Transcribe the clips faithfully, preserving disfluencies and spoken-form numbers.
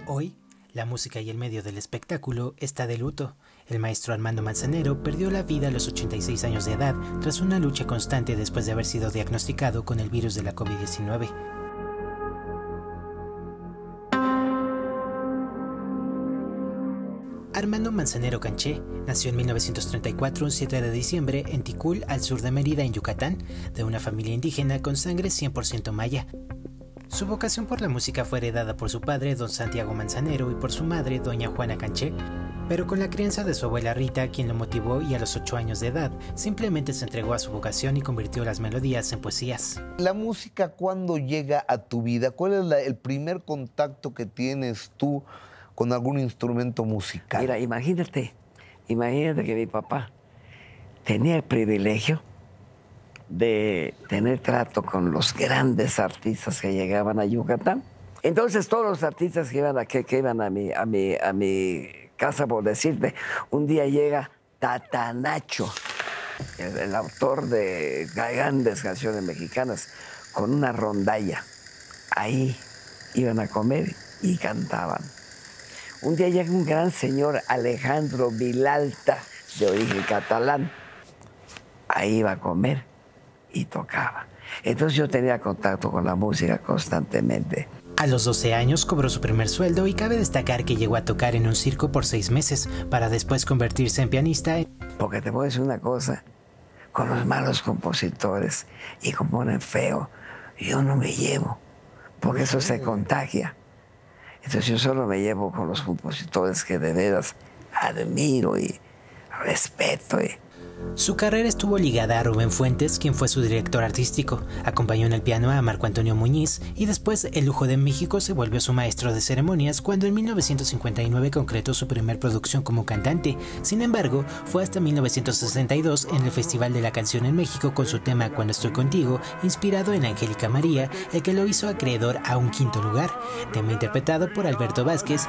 Hoy, la música y el medio del espectáculo está de luto. El maestro Armando Manzanero perdió la vida a los ochenta y seis años de edad tras una lucha constante después de haber sido diagnosticado con el virus de la COVID diecinueve. Armando Manzanero Canché nació en mil novecientos treinta y cuatro, un siete de diciembre, en Ticul, al sur de Mérida, en Yucatán, de una familia indígena con sangre cien por ciento maya. Su vocación por la música fue heredada por su padre, don Santiago Manzanero, y por su madre, doña Juana Canché, pero con la crianza de su abuela Rita, quien lo motivó, y a los ocho años de edad, simplemente se entregó a su vocación y convirtió las melodías en poesías. La música, ¿cuándo llega a tu vida? ¿Cuál es la, el primer contacto que tienes tú con algún instrumento musical? Mira, imagínate, imagínate que mi papá tenía el privilegio de tener trato con los grandes artistas que llegaban a Yucatán. Entonces todos los artistas que iban a, que, que iban a, mi, a, mi, a mi casa, por decirte, un día llega Tatanacho, el, el autor de grandes canciones mexicanas, con una rondalla. Ahí iban a comer y cantaban. Un día llega un gran señor, Alejandro Vilalta, de origen catalán. Ahí iba a comer y tocaba. Entonces yo tenía contacto con la música constantemente. A los doce años cobró su primer sueldo y cabe destacar que llegó a tocar en un circo por seis meses, para después convertirse en pianista. Porque te voy a decir una cosa, con los malos compositores y componen feo, yo no me llevo, porque eso se contagia. Entonces yo solo me llevo con los compositores que de veras admiro y respeto. Y... Su carrera estuvo ligada a Rubén Fuentes, quien fue su director artístico. Acompañó en el piano a Marco Antonio Muñiz y después el Lujo de México se volvió su maestro de ceremonias cuando en mil novecientos cincuenta y nueve concretó su primer producción como cantante. Sin embargo, fue hasta mil novecientos sesenta y dos en el Festival de la Canción en México con su tema Cuando estoy contigo, inspirado en Angélica María, el que lo hizo acreedor a un quinto lugar, tema interpretado por Alberto Vázquez.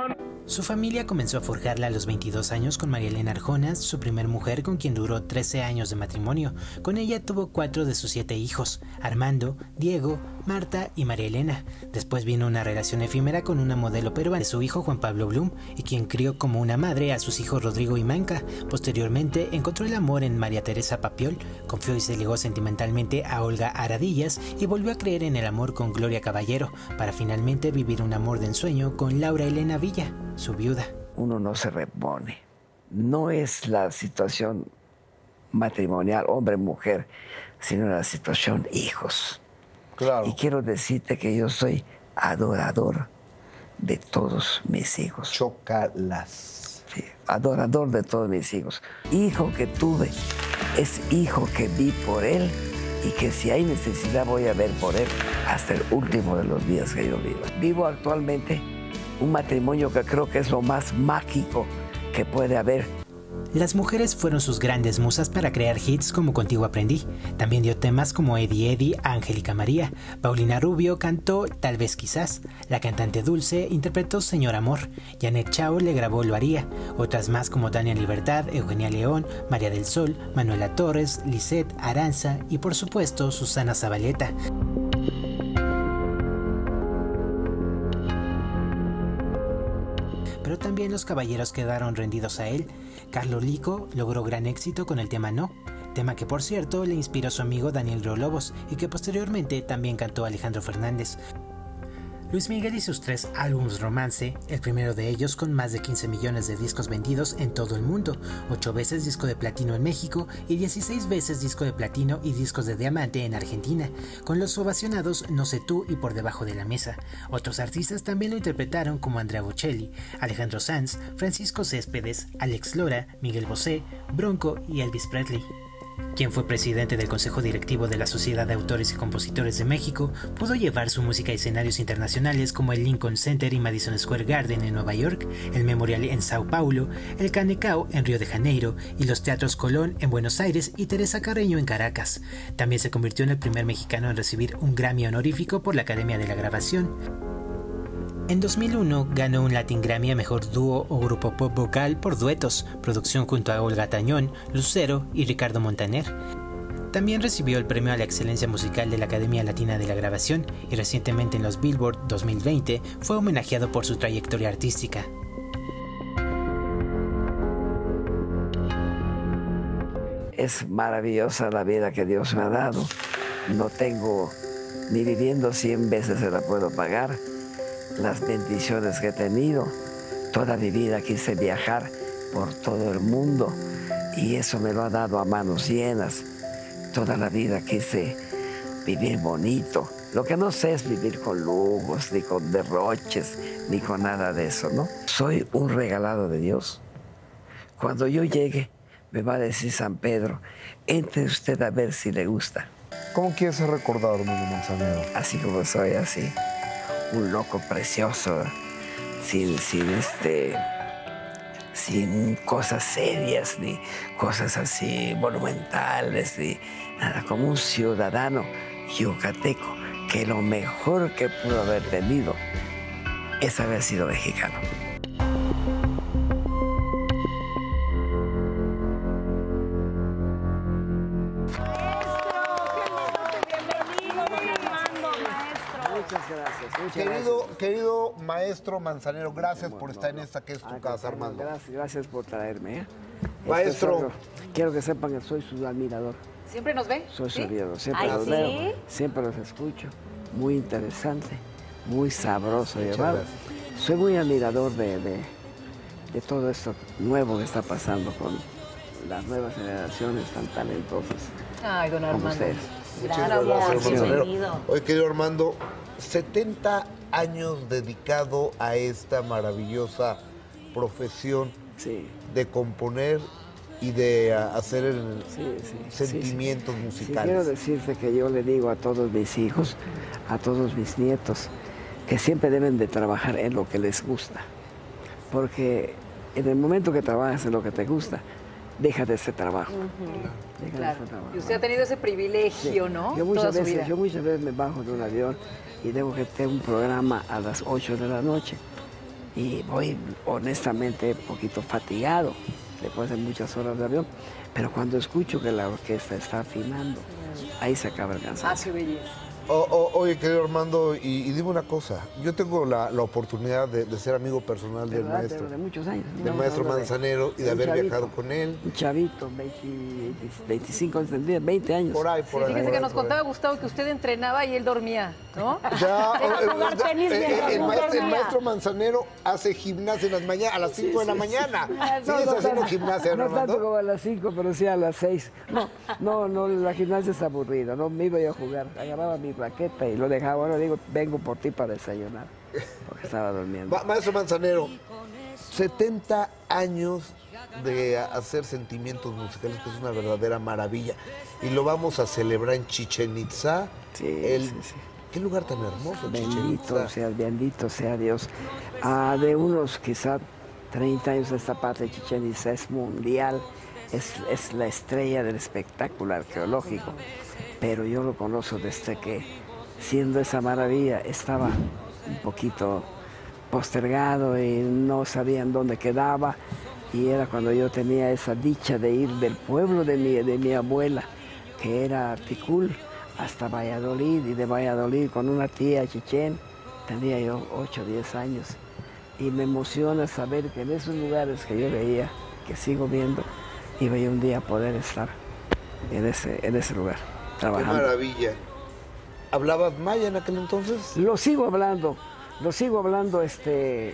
Su familia comenzó a forjarla a los veintidós años con María Elena Arjonas, su primer mujer con quien duró trece años de matrimonio. Con ella tuvo cuatro de sus siete hijos, Armando, Diego, Marta y María Elena. Después vino una relación efímera con una modelo peruana de su hijo Juan Pablo Blum, y quien crió como una madre a sus hijos Rodrigo y Manca. Posteriormente encontró el amor en María Teresa Papiol, confió y se ligó sentimentalmente a Olga Aradillas y volvió a creer en el amor con Gloria Caballero, para finalmente vivir un amor de ensueño con Laura Elena Villa, su viuda. Uno no se repone. No es la situación matrimonial, hombre-mujer, sino la situación hijos. Claro. Y quiero decirte que yo soy adorador de todos mis hijos. Chócalas. Sí, adorador de todos mis hijos. Hijo que tuve es hijo que vi por él y que si hay necesidad voy a ver por él hasta el último de los días que yo vivo. Vivo actualmente un matrimonio que creo que es lo más mágico que puede haber. Las mujeres fueron sus grandes musas para crear hits como Contigo aprendí. También dio temas como Eddie Eddie a Angélica María. Paulina Rubio cantó Tal vez quizás. La cantante Dulce interpretó Señor Amor. Janet Chao le grabó Lo haría. Otras más como Tania Libertad, Eugenia León, María del Sol, Manuela Torres, Lisette Aranza y por supuesto Susana Zabaleta. Pero también los caballeros quedaron rendidos a él. Carlos Lico logró gran éxito con el tema No, tema que por cierto le inspiró su amigo Daniel Rolobos y que posteriormente también cantó Alejandro Fernández. Luis Miguel y sus tres álbumes romance, el primero de ellos con más de quince millones de discos vendidos en todo el mundo, ocho veces disco de platino en México y dieciséis veces disco de platino y discos de diamante en Argentina, con los ovacionados No sé tú y Por debajo de la mesa. Otros artistas también lo interpretaron como Andrea Bocelli, Alejandro Sanz, Francisco Céspedes, Alex Lora, Miguel Bosé, Bronco y Elvis Presley. Quien fue presidente del Consejo Directivo de la Sociedad de Autores y Compositores de México, pudo llevar su música a escenarios internacionales como el Lincoln Center y Madison Square Garden en Nueva York, el Memorial en Sao Paulo, el Canecao en Río de Janeiro y los Teatros Colón en Buenos Aires y Teresa Carreño en Caracas. También se convirtió en el primer mexicano en recibir un Grammy honorífico por la Academia de la Grabación. En dos mil uno ganó un Latin Grammy a Mejor Dúo o Grupo Pop Vocal por Duetos, producción junto a Olga Tañón, Lucero y Ricardo Montaner. También recibió el premio a la excelencia musical de la Academia Latina de la Grabación y recientemente en los Billboard dos mil veinte fue homenajeado por su trayectoria artística. Es maravillosa la vida que Dios me ha dado. No tengo, ni viviendo cien veces se la puedo pagar, las bendiciones que he tenido. Toda mi vida quise viajar por todo el mundo y eso me lo ha dado a manos llenas. Toda la vida quise vivir bonito. Lo que no sé es vivir con lujos, ni con derroches, ni con nada de eso, ¿no? Soy un regalado de Dios. Cuando yo llegue, me va a decir San Pedro, entre usted a ver si le gusta. ¿Cómo quiere ser recordado, hermano Manzanero? Así como soy, así. Un loco precioso, sin, sin, este, sin cosas serias, ni cosas así monumentales, ni nada. Como un ciudadano yucateco, que lo mejor que pudo haber tenido es haber sido mexicano. Muchas gracias. Muchas Querido, gracias. querido maestro Manzanero, gracias por Bueno, estar en no. esta que es tu Ay, casa, Armando, Armando. Gracias, gracias por traerme. ¿eh? Maestro. Este, solo, quiero que sepan que soy su admirador. ¿Siempre nos ve? Soy su ¿Sí? admirador. Siempre Ay, los ¿sí? veo, siempre los escucho. Muy interesante, muy sabroso de llevar. gracias. Soy muy admirador de, de, de todo esto nuevo que está pasando con las nuevas generaciones tan talentosas Ay, don como Armando. ustedes. Muchas Gracias, gracias, bienvenido. Manzanero. Oye, querido Armando, setenta años dedicado a esta maravillosa profesión Sí. de componer y de a, hacer el- Sí, sí, sentimientos sí, sí. musicales. Sí, quiero decirte que yo le digo a todos mis hijos, a todos mis nietos, que siempre deben de trabajar en lo que les gusta. Porque en el momento que trabajas en lo que te gusta, deja de ese trabajo. Deja de Claro. ese trabajo. Y usted ha tenido ese privilegio, Sí. ¿no? Yo Toda muchas, su veces, vida. yo muchas veces me bajo de un avión y tengo que tener un programa a las ocho de la noche. Y voy honestamente un poquito fatigado después de muchas horas de avión. Pero cuando escucho que la orquesta está afinando, ahí se acaba el Ah, cansancio. qué belleza. O- o- oye, querido Armando, y, y dime una cosa. Yo tengo la, la oportunidad de, de ser amigo personal del ¿Verdad? maestro, De, de muchos años. del Estamos maestro hablando de- Manzanero y de un haber chavito, viajado con él. Un chavito, veinte, veinticinco años tendría, veinte años. Por ahí, Sí, por ahí. fíjese por que ahí, nos por ahí. contaba Gustavo que usted entrenaba y él dormía, ¿no? Ya, Deja eh, jugar eh, tenis eh, mientras el, no maestro, el dormía. maestro Manzanero hace gimnasia en las mañanas, a las cinco de la mañana. No, ¿Sigues no haciendo tanto- gimnasia, no Armando? tanto como a las cinco, pero sí a las seis. No, no, no, la gimnasia es aburrida, no me iba yo a jugar. Agarraba mi raqueta y lo dejaba. Ahora digo, vengo por ti para desayunar, porque estaba durmiendo. Ma- Maestro Manzanero, setenta años de hacer sentimientos musicales, que es una verdadera maravilla. Y lo vamos a celebrar en Chichén Itzá. Sí, El- sí, sí. Qué lugar tan hermoso, Chichén Bendito Itzá. sea, bendito sea Dios. Ah, de unos quizá treinta años esta parte de Chichén Itzá es mundial, es, es la estrella del espectáculo arqueológico. Pero yo lo conozco desde que, siendo esa maravilla, estaba un poquito postergado y no sabían dónde quedaba. Y era cuando yo tenía esa dicha de ir del pueblo de mi, de mi abuela, que era Ticul, hasta Valladolid, y de Valladolid con una tía a Chichén, tenía yo ocho o diez años. Y me emociona saber que en esos lugares que yo veía, que sigo viendo, iba yo un día a poder estar en ese, en ese lugar, Qué trabajando. maravilla. ¿Hablabas maya en aquel entonces? Lo sigo hablando, lo sigo hablando este,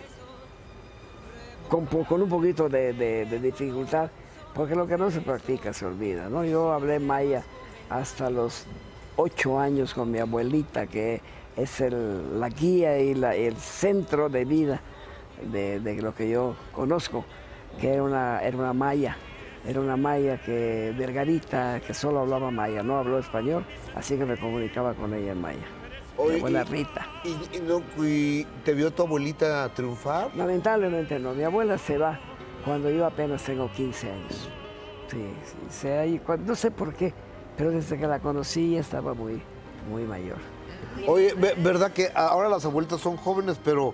con, po- con un poquito de, de- de dificultad, porque lo que no se practica se olvida, ¿no? Yo hablé maya hasta los ocho años con mi abuelita, que es el- la guía y la- el centro de vida de, de lo que yo conozco, que era una, era una maya. Era una maya que delgadita, que solo hablaba maya, no habló español, así que me comunicaba con ella en maya. Mi Oye, abuela y- Rita. ¿Y, y no, y te vio tu abuelita triunfar? Lamentablemente no, mi abuela se va cuando yo apenas tengo quince años. Sí, sí, se ha ido, no sé por qué, pero desde que la conocí ya estaba muy, muy mayor. Oye, ve- ¿verdad que ahora las abuelitas son jóvenes, pero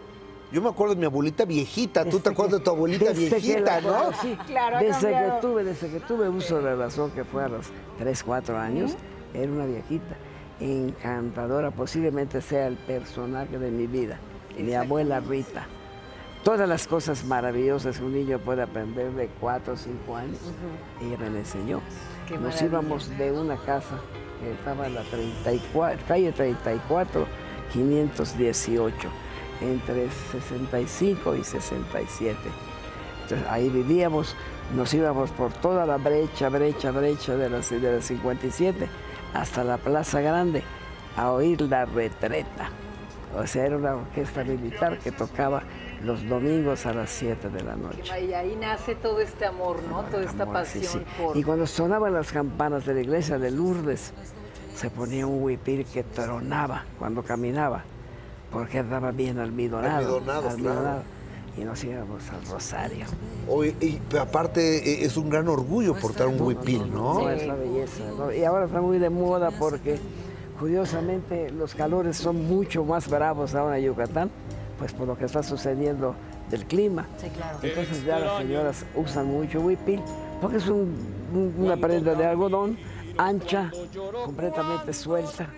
Yo me acuerdo de mi abuelita viejita. ¿Tú te acuerdas de tu abuelita viejita, no? Sí, Claro, ha desde que cambiado. tuve, desde que tuve uso de razón, que fue a los tres, cuatro años, era una viejita encantadora, posiblemente sea el personaje de mi vida, mi abuela Rita. Todas las cosas maravillosas que un niño puede aprender de cuatro o cinco años, ella me la enseñó. Qué Nos maravilla. íbamos de una casa que estaba en la treinta y cuatro, calle treinta y cuatro, quinientos dieciocho, entre sesenta y cinco y sesenta y siete. Entonces ahí vivíamos, nos íbamos por toda la brecha, brecha, brecha de la, de la cincuenta y siete hasta la Plaza Grande a oír la retreta. O sea, era una orquesta militar que tocaba los domingos a las siete de la noche. Y ahí nace todo este amor, ¿no? Toda esta Amor, sí, pasión sí. por... Y cuando sonaban las campanas de la iglesia de Lourdes, se ponía un huipil que tronaba cuando caminaba, porque andaba bien almidonado. Almidonado, claro. Y nos íbamos al Rosario. Oye, y aparte eh, es un gran orgullo portar un huipil, ¿no? No, es la belleza, ¿no? Y ahora está muy de moda porque, curiosamente, los calores son mucho más bravos ahora en Yucatán, pues por lo que está sucediendo del clima. Sí, claro. Entonces ya las señoras usan mucho huipil, porque es un- un- una prenda de algodón ancha, completamente suelta.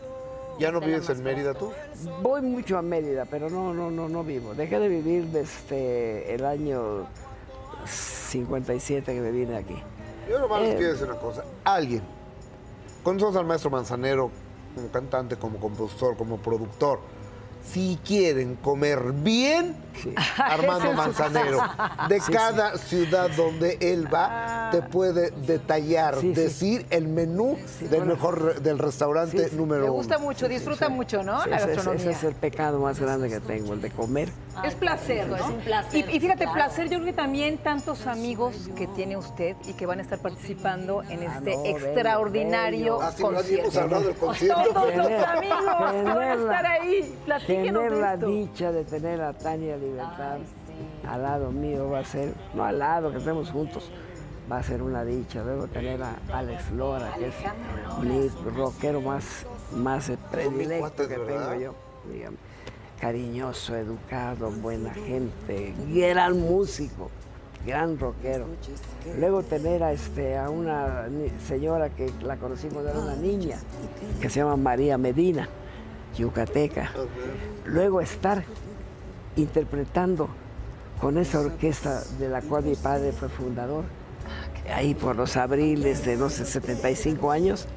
¿Ya no vives en Mérida tú? Voy mucho a Mérida, pero no, no, no, no vivo. Dejé de vivir desde el año cincuenta y siete que me vine aquí. Yo nomás les Eh. quiero decir una cosa. Alguien, conocemos al maestro Manzanero como cantante, como compositor, como productor. Si quieren comer bien, Armando Manzanero, de cada ciudad donde él va, te puede detallar, Sí, sí. decir el menú del bueno. mejor re- del restaurante Sí, sí. número Me uno. gusta mucho, disfruta mucho, ¿no? Sí, La ese, es- gastronomía. ese es el pecado más grande que tengo, el de comer. Es placer, ¿no? Es un placer, Y, y fíjate, claro. placer, yo creo que también tantos amigos que tiene usted y que van a estar participando en Ah, este no, bello, extraordinario bello. Ah, sí, ¿verdad? concierto. Hemos hablado del concierto. Todos los Tener- amigos que van a tener la- estar ahí, platíquenos Tener de la esto. dicha de tener a Tania Libertad al lado mío va a ser, no al lado, que estemos juntos, va a ser una dicha. Luego tener a Alex Lora, que es mi rockero más, más predilecto cuates, que ¿verdad? tengo yo, dígame. Cariñoso, educado, buena gente, gran músico, gran rockero. Luego tener a, este, a una ni- señora que la conocí cuando era una niña, que se llama María Medina, yucateca. Luego estar interpretando con esa orquesta de la cual mi padre fue fundador, ahí por los abriles de, no sé, setenta y cinco años,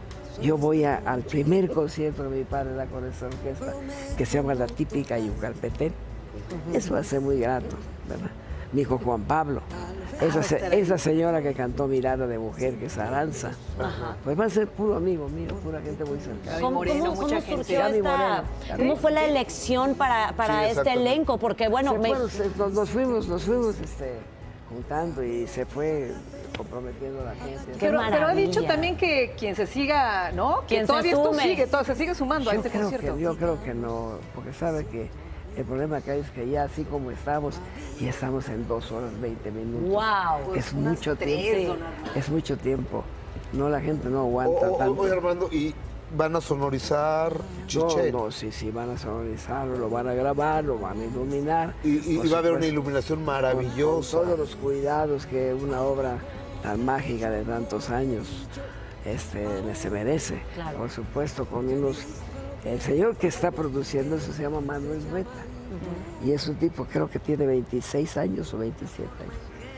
yo voy a- al primer concierto que mi padre da con esa orquesta, que se llama La Típica Yucalpetén. Eso va a ser muy grato, ¿verdad? Mi hijo Juan Pablo, esa, se- esa señora que cantó Mirada de Mujer, que es Aranza, pues va a ser puro amigo mío, pura gente muy cercana. ¿Cómo, Moreno, cómo- mucha cómo gente. surgió Gaby esta, Moreno. cómo fue la elección para, para Sí, este exactamente. elenco? Porque bueno, Se me- fueron, se- nos, nos fuimos, nos fuimos este, juntando y se fue comprometiendo la gente. Qué Pero, pero ha dicho maravilla. también que quien se siga, ¿no? Que Quien se todavía esto sume. sigue, todo, se sigue sumando a Yo este creo, concierto. que, yo creo que no, porque sabe que el problema que hay es que ya así como estamos, ya estamos en dos horas veinte minutos. wow. Pues es unas mucho tres, tiempo. don Armando. Es mucho tiempo. No, la gente no O- aguanta o- tanto. Oye, Armando, ¿y van a sonorizar Chichén? No, no, sí, sí, van a sonorizarlo, lo van a grabar, lo van a iluminar. Y, y- Por y va a haber una supuesto, iluminación con- maravillosa. Con todos los cuidados que una obra tan mágica de tantos años este, se merece. Claro. Por supuesto, con unos... El señor que está produciendo eso se llama Manuel Rueta. Y es un tipo, creo que tiene veintiséis años o veintisiete años.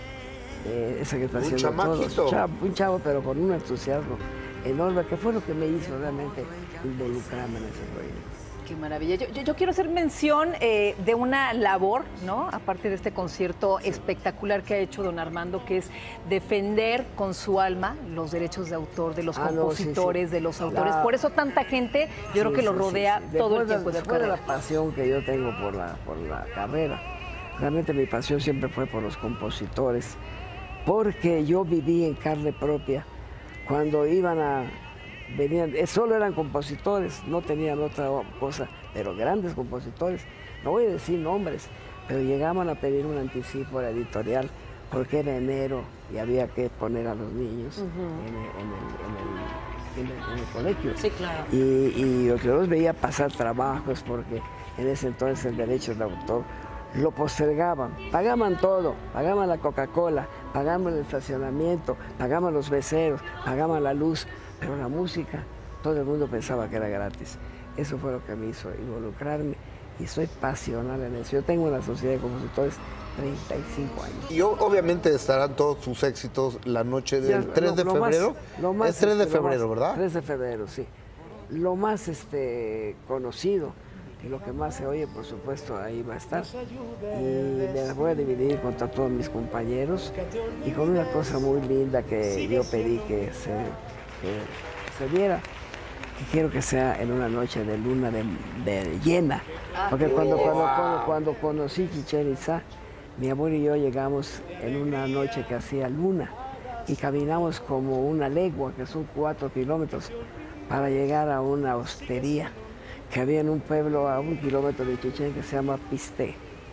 Eh, ese que está Un haciendo chamaquito. todo. Chavo, un chavo, pero con un entusiasmo enorme, que fue lo que me hizo realmente involucrarme en ese proyecto. Qué maravilla. Yo, yo- yo quiero hacer mención eh, de una labor, ¿no? Aparte de este concierto espectacular que ha hecho don Armando, que es defender con su alma los derechos de autor de los Ah, no, sí, sí. compositores, de los autores. La- Por eso tanta gente, yo creo Sí, que lo sí, rodea sí, sí. todo el Después de- tiempo de su después de carrera. la pasión que yo tengo por la, por la carrera, realmente mi pasión siempre fue por los compositores, porque yo viví en carne propia cuando iban a... Venían, eh, solo eran compositores, no tenían otra o- cosa, pero grandes compositores, no voy a decir nombres, pero llegaban a pedir un anticipo a la editorial porque era enero y había que poner a los niños en, el, en el- en el- en el- en el colegio. Sí, claro. Y, y lo que yo los veía pasar trabajos porque en ese entonces el derecho de autor, lo postergaban, pagaban todo, pagaban la Coca-Cola, pagaban el estacionamiento, pagaban los beceros, pagaban la luz, pero la música, todo el mundo pensaba que era gratis. Eso fue lo que me hizo involucrarme y soy pasional en eso. Yo tengo una sociedad de compositores treinta y cinco años. Y obviamente estarán todos sus éxitos la noche del Ya, tres lo- de lo más- febrero. lo más, es tres de este, lo febrero, más- ¿verdad? tres de febrero, sí. Lo más este, conocido y lo que más se oye, por supuesto, ahí va a estar. Y me la voy a dividir contra todos mis compañeros y con una cosa muy linda que yo pedí que se, que se diera, que quiero que sea en una noche de luna de, de llena. Porque cuando, cuando, cuando, cuando conocí Chichén Itzá, mi abuelo y yo llegamos en una noche que hacía luna y caminamos como una legua, que son cuatro kilómetros, para llegar a una hostería que había en un pueblo a un kilómetro de Chichén que se llama Pisté.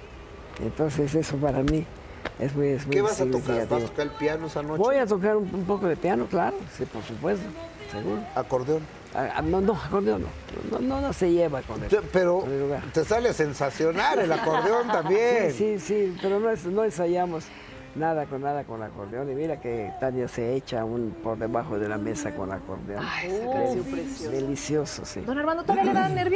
Entonces eso para mí es muy, es muy ¿Qué vas a tocar? significativo. ¿Vas a tocar el piano esa noche? Voy a tocar un, un poco de piano, claro, sí, por supuesto, seguro. ¿Acordeón? Ah, ah, no, no, acordeón no. No, no, no se lleva con el, Te- Pero con el lugar. te sale sensacional el acordeón también. Sí, sí, sí, pero no, es- no ensayamos nada con nada con acordeón. Y mira que Tania se echa un por debajo de la mesa con acordeón. Ay, esa canción preciosa. Delicioso, sí. Don Armando, ¿todavía le da nervio?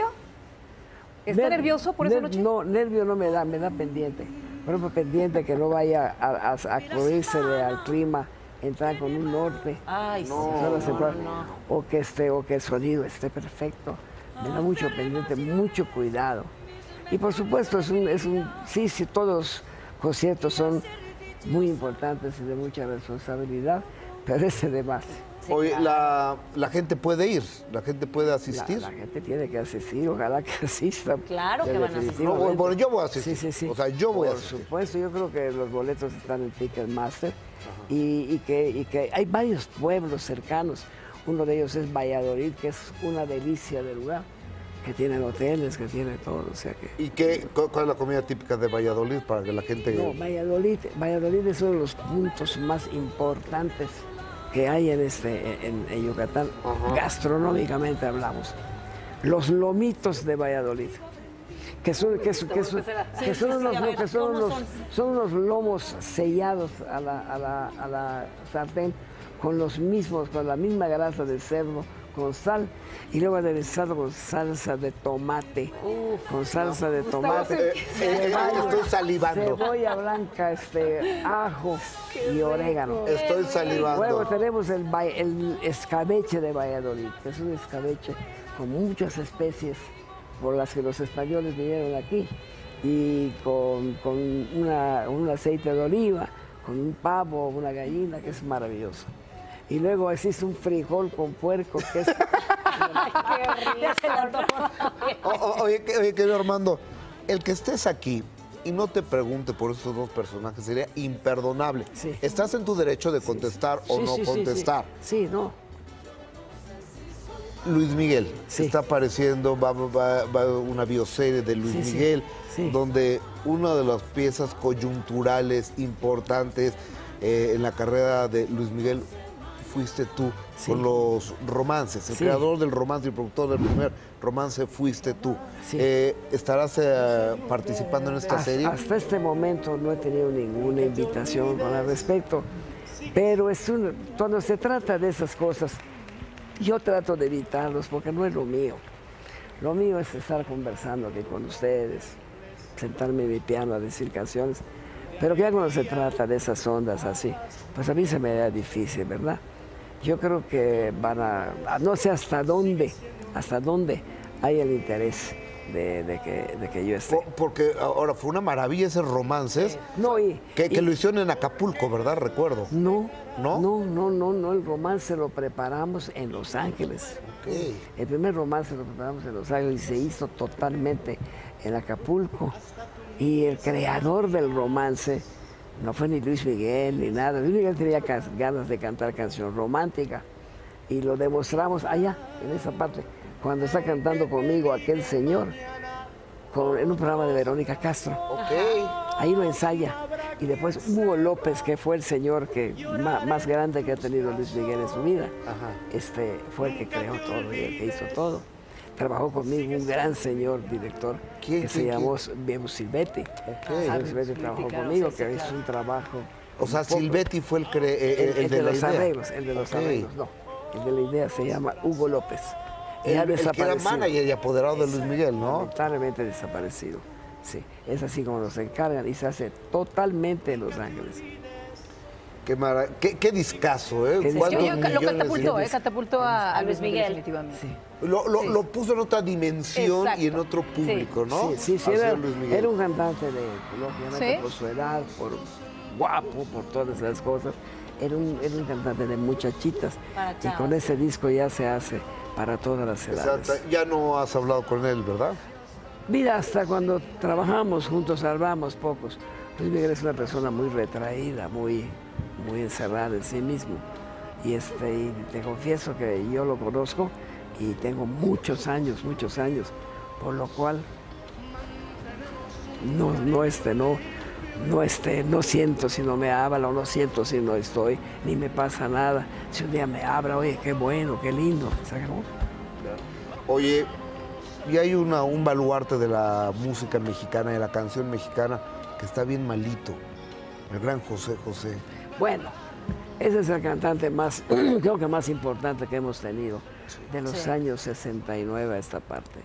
¿Está Ner- nervioso por esa ner- noche? No, nervio no me da, me da pendiente. Por ejemplo, pendiente que no vaya a, a, a corrírsele al clima, entrar con un norte. Ay, sí. solo se No, puede- no, no. O que esté, o que el sonido esté perfecto. Me da mucho pendiente, mucho cuidado. Y por supuesto, es un, es un, sí, sí, todos los conciertos son muy importantes y de mucha responsabilidad, pero ese de más. Sí, Oye, claro. la, la gente puede ir, la gente puede La, asistir. la gente tiene que asistir, ojalá que asista. Claro que van a asistir. definitivamente. No, bueno, yo voy a asistir. Sí, sí, sí. O sea, yo voy a Por asistir. supuesto, yo creo que los boletos están en Ticketmaster y, y, que, y que hay varios pueblos cercanos. Uno de ellos es Valladolid, que es una delicia de lugar, que tienen hoteles, que tiene todo, o sea que... ¿Y qué, cu- cuál es la comida típica de Valladolid para que la gente... No, Valladolid, Valladolid es uno de los puntos más importantes que hay en, este, en, en Yucatán, gastronómicamente hablamos. Los lomitos de Valladolid, que son, que son, que son, que son sí, sí, unos, a ver, que son ¿cómo unos- son? son unos lomos sellados a la, a la- a la sartén con los mismos, con la misma grasa de cerdo, con sal y luego aderezado con salsa de tomate, con salsa de tomate, Eh, eh, eh, estoy salivando. cebolla blanca, este, ajo y orégano. Estoy Luego salivando. tenemos el, va- el escabeche de Valladolid, que es un escabeche con muchas especies por las que los españoles vinieron aquí y con, con una- un aceite de oliva, con un pavo, una gallina, que es maravilloso. Y luego existe un frijol con puerco, que es... Ya se le antojó. O- o- oye, que- oye, querido Armando, el que estés aquí y no te pregunte por estos dos personajes sería imperdonable. Sí. Estás en tu derecho de contestar o Sí, no sí, sí, contestar. Sí, sí, no. Luis Miguel, Sí. está apareciendo, va, va- va una bioserie de Luis Sí, sí, Miguel, sí. donde una de las piezas coyunturales importantes eh, en la carrera de Luis Miguel fuiste tú, Sí. con los romances. El Sí. creador del romance y productor del primer romance fuiste tú. Sí. Eh, ¿Estarás eh, participando en esta Hasta, serie? hasta este momento no he tenido ninguna invitación con el respecto, pero es un- cuando se trata de esas cosas, yo trato de evitarlos porque no es lo mío. Lo mío es estar conversando aquí con ustedes, sentarme en mi piano a decir canciones, pero que ya cuando se trata de esas ondas así, pues a mí se me da difícil, ¿verdad? Yo creo que van a, a no sé hasta dónde, hasta dónde hay el interés de, de que, de que yo esté. Po- Porque ahora fue una maravilla esos romances No, y, que, que y- lo hicieron en Acapulco, ¿verdad? Recuerdo. No, ¿No? no, no, no, no, el romance lo preparamos en Los Ángeles. Ok. El primer romance lo preparamos en Los Ángeles y se hizo totalmente en Acapulco. Y el creador del romance no fue ni Luis Miguel ni nada. Luis Miguel tenía cas- ganas de cantar canción romántica y lo demostramos allá, en esa parte, cuando está cantando conmigo aquel señor con- en un programa de Verónica Castro. Ok. Ahí lo ensaya. Y después Hugo López, que fue el señor que ma- más grande que ha tenido Luis Miguel en su vida, Ajá. este, fue el que creó todo y el que hizo todo. trabajó conmigo un gran señor director ¿Quién, que se quién, llamó Bebo Silvetti. Bebo Silvetti trabajó claro, conmigo, sí, sí, que claro. hizo un trabajo. O sea, un poco- Silvetti fue el, cre- eh, el, el, el de, de la los idea. arreglos, el de los Ok. arreglos, no. El de la idea se llama Hugo López. El, Ya el que era desaparecido. manager y apoderado de Luis Miguel, ¿no? Lamentablemente desaparecido. Sí, es así como nos encargan y se hace totalmente en Los Ángeles. Qué, mara- qué, qué discazo, ¿eh? Qué discazo. ¿Cuántos Yo- yo- lo millones de- catapultó, ¿eh? Catapultó a, a Luis Miguel, Miguel. definitivamente. Sí. Lo, lo, Sí. lo puso en otra dimensión Exacto. y en otro público, ¿no? Sí, sí, sí, Al era, señor Luis Miguel. era un cantante de, lógicamente, ¿Sí? por su edad, por guapo, por todas esas cosas. Era un, era un cantante de muchachitas. Para Y chavas. con ese disco ya se hace para todas las edades. Exacto. Ya no has hablado con él, ¿verdad? Mira, hasta cuando trabajamos juntos, salvamos pocos. Luis Miguel es una persona muy retraída, muy, muy encerrada en sí mismo. Y, este, y te confieso que yo lo conozco y tengo muchos años, muchos años, por lo cual no, no, este, no, no, este, no siento si no me habla o no siento si no estoy, ni me pasa nada. Si un día me habla, oye, qué bueno, qué lindo, se acabó. Oye, y hay una, un baluarte de la música mexicana, de la canción mexicana, que está bien malito. El gran José José. Bueno, ese es el cantante más, creo que más importante que hemos tenido de los Sí. años sesenta y nueve a esta parte.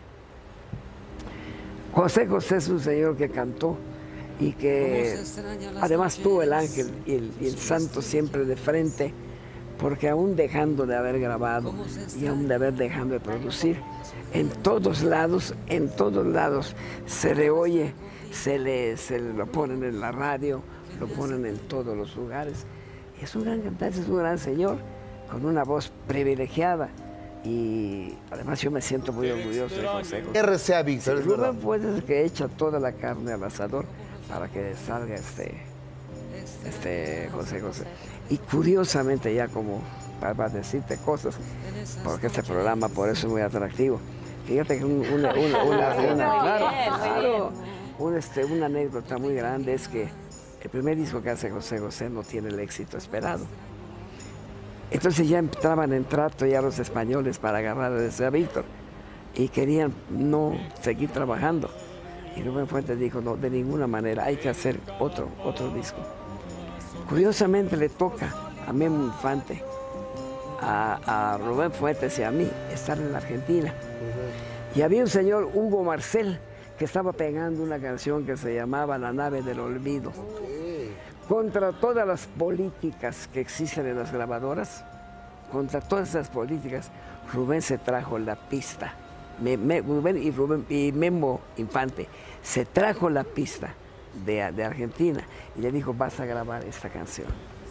José José es un señor que cantó y que además tuvo el ángel y el, y el santo siempre de frente, porque aún dejando de haber grabado y aún de haber dejado de producir, en todos lados, en todos lados se le oye, se le, se le lo ponen en la radio, lo ponen en todos los lugares. Y es un gran cantante, es un gran señor, con una voz privilegiada. Y además yo me siento muy orgulloso de José José. R C A Víctor, es verdad. Rubén Fuentes es el que echa toda la carne al asador para que salga este, este José José. Y curiosamente, ya como para, para decirte cosas, porque este programa por eso es muy atractivo. Fíjate que un- una, una, una, una- Muy bien, claro, muy claro, un, este, una anécdota muy grande es que el primer disco que hace José José no tiene el éxito esperado. Entonces ya entraban en trato ya los españoles para agarrar a ese a Víctor y querían no seguir trabajando. Y Rubén Fuentes dijo, no, de ninguna manera, hay que hacer otro, otro disco. Curiosamente le toca a Memo Infante, a, a Rubén Fuentes y a mí estar en la Argentina. Y había un señor, Hugo Marcel, que estaba pegando una canción que se llamaba La nave del olvido. Contra todas las políticas que existen en las grabadoras, contra todas esas políticas, Rubén se trajo la pista. Me- me- Rubén y, Rubén y Memo Infante se trajo la pista de, de Argentina y le dijo, vas a grabar esta canción.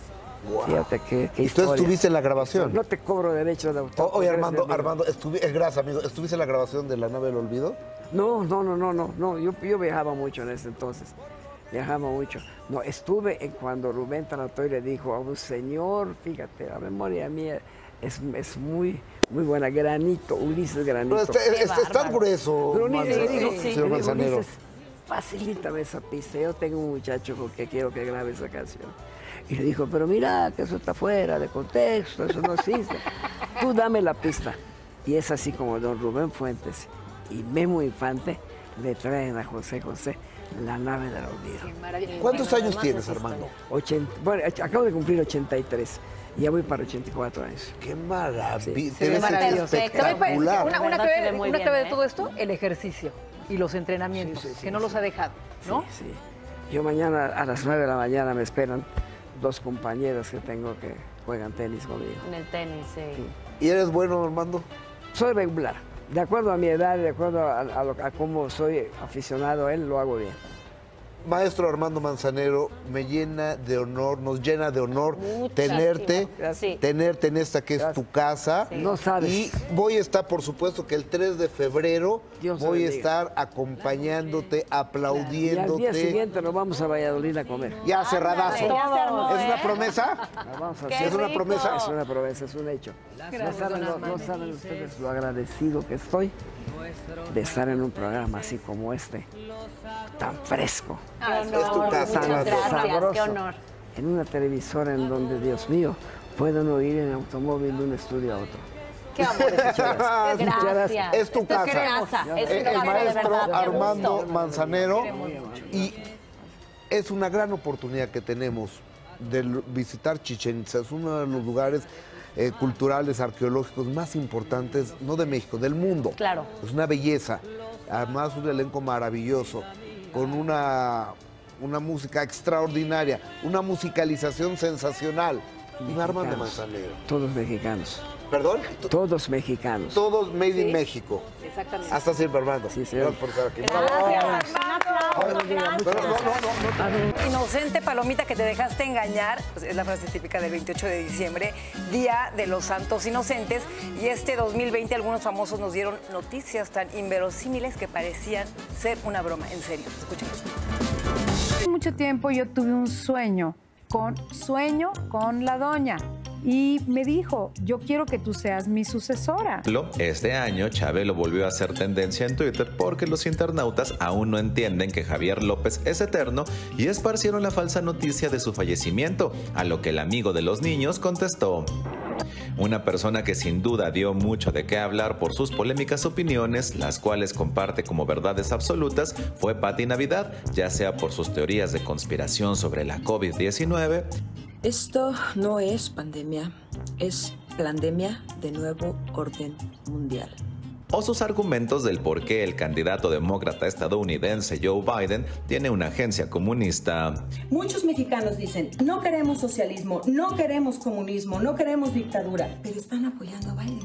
Fíjate qué, qué ¿Y tú historia. estuviste en la grabación? No te cobro derechos de autor. O- Oye, porque eres mi Armando, amigo. Armando, estuvi- eh, gracias, amigo. ¿Estuviste en la grabación de La nave del olvido? No, no, no, no, no, no. Yo, yo viajaba mucho en ese entonces. Viajaba mucho. No, estuve en cuando Rubén trató y le dijo a un señor, fíjate, la memoria mía es, es muy, muy buena. Granito, Ulises Granito. No, está, está- está bárbaro. grueso, Pero Ulises Manza- le dijo, señor le dijo, Manzanero. Ulises, facilítame esa pista. Yo tengo un muchacho con que quiero que grabe esa canción. Y le dijo, pero mira, que eso está fuera de contexto, eso no existe. Tú dame la pista. Y es así como don Rubén Fuentes y Memo Infante le traen a José José La nave del olvido. Maravilla. ¿Cuántos Bueno, años además tienes, es Armando? ochenta, bueno, acabo de cumplir ochenta y tres. Y ya voy para ochenta y cuatro años. Qué maravilla. Sí. Te ves maravilloso. perfecto. ¿Sabe cuál es? espectacular. Una, La una verdad clave, se ve muy una bien, clave de ¿eh? todo esto, el ejercicio y los entrenamientos, Sí, sí, sí, que no sí. los ha dejado, ¿no? Sí, sí. Yo mañana a las nueve de la mañana me esperan dos compañeras que tengo que juegan tenis conmigo. En el tenis, sí. ¿Y eres bueno, Armando? Soy regular. De acuerdo a mi edad, de acuerdo a, a lo- a cómo soy aficionado a él, lo hago bien. Maestro Armando Manzanero, me llena de honor, nos llena de honor Muchísimo. tenerte, Sí. tenerte en esta que es Gracias. tu casa. Sí. No sabes. Y voy a estar, por supuesto, que el tres de febrero Dios voy a bendiga. estar acompañándote, Y al día aplaudiéndote. siguiente nos vamos a Valladolid a comer. Ya cerradazo. Ándale, ya se armó, ¿Es una ¿eh? promesa? Nos vamos a ¡Qué hacer. ¿Es una rico! promesa? Es una promesa, es un hecho. Gracias, no, saben, don no- no Armando. saben ustedes lo agradecido que estoy de estar en un programa así como este, tan fresco, Qué Es tu honor, casa, muchas Armando. gracias, sabroso, qué honor. en una televisora en donde, Dios mío, pueden oír en automóvil de un estudio a otro. Qué amor. Gracias. Es tu Esto casa. Es casa. Es El, tu el casa, de maestro verdad. Qué Armando gusto. Manzanero. Y es una gran oportunidad que tenemos de visitar Chichén Itzá. Es uno de los lugares eh, culturales, arqueológicos más importantes, no de México, del mundo. Claro. Es una belleza. Además, un elenco maravilloso, con una, una música extraordinaria, una musicalización sensacional. Y Armando Manzanero. Todos mexicanos. ¿Perdón? Todos mexicanos. Todos made Sí. in México. Exactamente. Hasta siempre, Armando. Sí, señor. Gracias por estar aquí. Gracias. Pero no, no, no, no. Inocente palomita que te dejaste engañar, pues es la frase típica del veintiocho de diciembre, Día de los Santos Inocentes. Y este dos mil veinte algunos famosos nos dieron noticias tan inverosímiles que parecían ser una broma. En serio, escuchemos. Hace mucho tiempo yo tuve un sueño con, sueño con la doña. Y me dijo, yo quiero que tú seas mi sucesora. Este año, Chabelo volvió a hacer tendencia en Twitter porque los internautas aún no entienden que Javier López es eterno y esparcieron la falsa noticia de su fallecimiento, a lo que el amigo de los niños contestó. Una persona que sin duda dio mucho de qué hablar por sus polémicas opiniones, las cuales comparte como verdades absolutas, fue Pati Navidad, ya sea por sus teorías de conspiración sobre la COVID diecinueve. Esto no es pandemia, es pandemia de nuevo orden mundial. O sus argumentos del por qué el candidato demócrata estadounidense Joe Biden tiene una agencia comunista. Muchos mexicanos dicen, no queremos socialismo, no queremos comunismo, no queremos dictadura, pero están apoyando a Biden.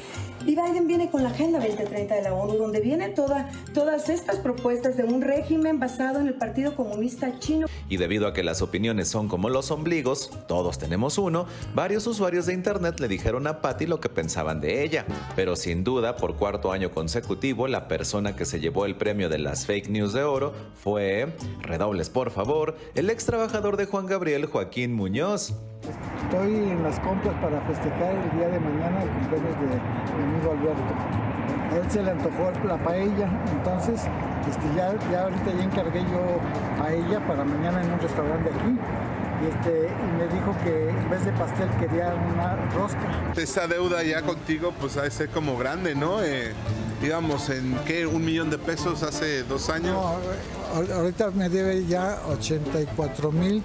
Y Biden viene con la Agenda veinte treinta de la ONU, donde vienen toda, todas estas propuestas de un régimen basado en el Partido Comunista Chino. Y debido a que las opiniones son como los ombligos, todos tenemos uno, varios usuarios de internet le dijeron a Pati lo que pensaban de ella. Pero sin duda, por cuarto año consecutivo, la persona que se llevó el premio de las fake news de oro fue, redobles por favor, el ex trabajador de Juan Gabriel, Joaquín Muñoz. Estoy en las compras para festejar el día de mañana el cumpleaños de mi amigo Alberto. A él se le antojó la paella, entonces este, ya, ya ahorita ya encargué yo paella para mañana en un restaurante aquí. Y, este, y me dijo que en vez de pastel quería una rosca. Esa deuda ya contigo pues ha de ser como grande, ¿no? Eh, digamos, ¿en qué? ¿Un millón de pesos hace dos años? No, ahorita me debe ya ochenta y cuatro mil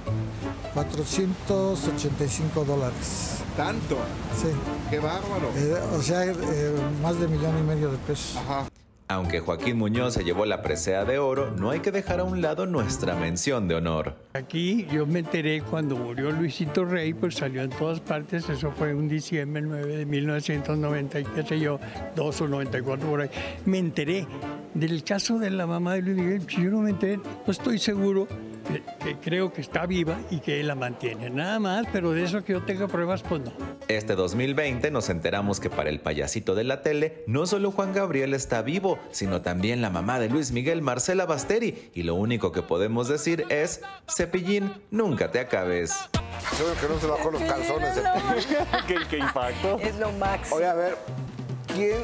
cuatrocientos ochenta y cinco dólares. ¿Tanto? Sí. ¡Qué bárbaro! Eh, o sea, eh, más de millón y medio de pesos. Ajá. Aunque Joaquín Muñoz se llevó la presea de oro, no hay que dejar a un lado nuestra mención de honor. Aquí yo me enteré cuando murió Luisito Rey, pues salió en todas partes, eso fue un diciembre nueve de mil novecientos noventa y qué sé yo, dos o noventa y cuatro por ahí. Me enteré del caso de la mamá de Luis Miguel, yo no me enteré, no estoy seguro, que, que creo que está viva y que él la mantiene, nada más, pero de eso que yo tenga pruebas, pues no. Este dos mil veinte nos enteramos que para el payasito de la tele, no solo Juan Gabriel está vivo, sino también la mamá de Luis Miguel, Marcela Basteri, y lo único que podemos decir es, Cepillín, nunca te acabes. Creo que no se bajó los calzones. ¿Qué, qué impacto? Es lo máximo. Oye, a ver, ¿quién,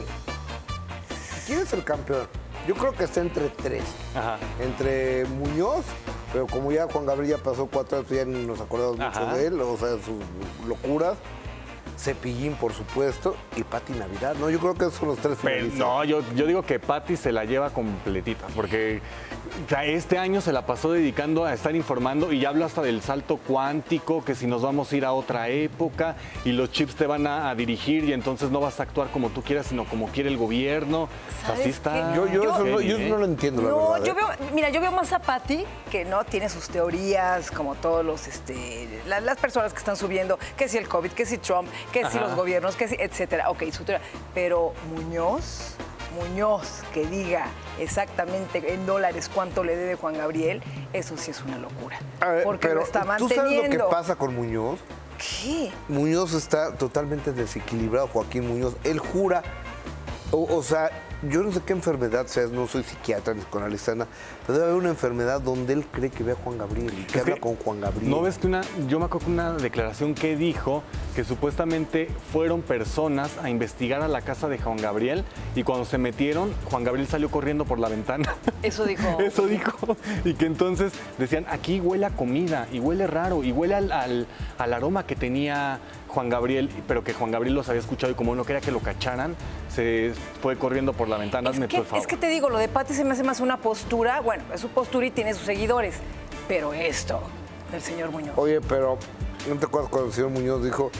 ¿quién es el campeón? Yo creo que está entre tres. Ajá. Entre Muñoz, pero como ya Juan Gabriel ya pasó cuatro años, ya ni nos acordamos Ajá. mucho de él, o sea, sus locuras. Cepillín, por supuesto, y Pati Navidad. No, yo creo que esos son los tres Pero, finalistas. no, yo, yo digo que Pati se la lleva completita, porque o sea, este año se la pasó dedicando a estar informando y ya habla hasta del salto cuántico, que si nos vamos a ir a otra época y los chips te van a, a dirigir y entonces no vas a actuar como tú quieras, sino como quiere el gobierno. O sea, así está. Yo, yo, Yo- eso no, yo ¿eh? no lo entiendo, la No, verdad. yo ¿eh? veo, mira, yo veo más a Pati, que no tiene sus teorías, como todos los, este, la- las personas que están subiendo, que si el COVID, que si Trump, que si Ajá. los gobiernos, que si, etcétera. Ok, su teoría. Pero Muñoz, Muñoz, que diga exactamente en dólares cuánto le debe Juan Gabriel, eso sí es una locura. A ver, porque pero lo está ¿tú manteniendo. sabes lo que pasa con Muñoz? ¿Qué? Muñoz está totalmente desequilibrado, Joaquín Muñoz. Él jura, o, o sea, yo no sé qué enfermedad sea, no soy psiquiatra ni psicoanalista, nada, pero debe haber una enfermedad donde él cree que ve a Juan Gabriel y que Es habla que, con Juan Gabriel. ¿No ves que una, yo me acuerdo que una declaración que dijo que supuestamente fueron personas a investigar a la casa de Juan Gabriel y cuando se metieron, Juan Gabriel salió corriendo por la ventana? Eso dijo. Eso dijo. Y que entonces decían, aquí huele a comida y huele raro y huele al, al, al aroma que tenía Juan Gabriel, pero que Juan Gabriel los había escuchado y como no quería que lo cacharan, se fue corriendo por la ventana. Es que, es que te digo, lo de Pati se me hace más una postura, bueno, es su postura y tiene sus seguidores, pero esto del señor Muñoz. Oye, pero ¿no te acuerdas cuando el señor Muñoz dijo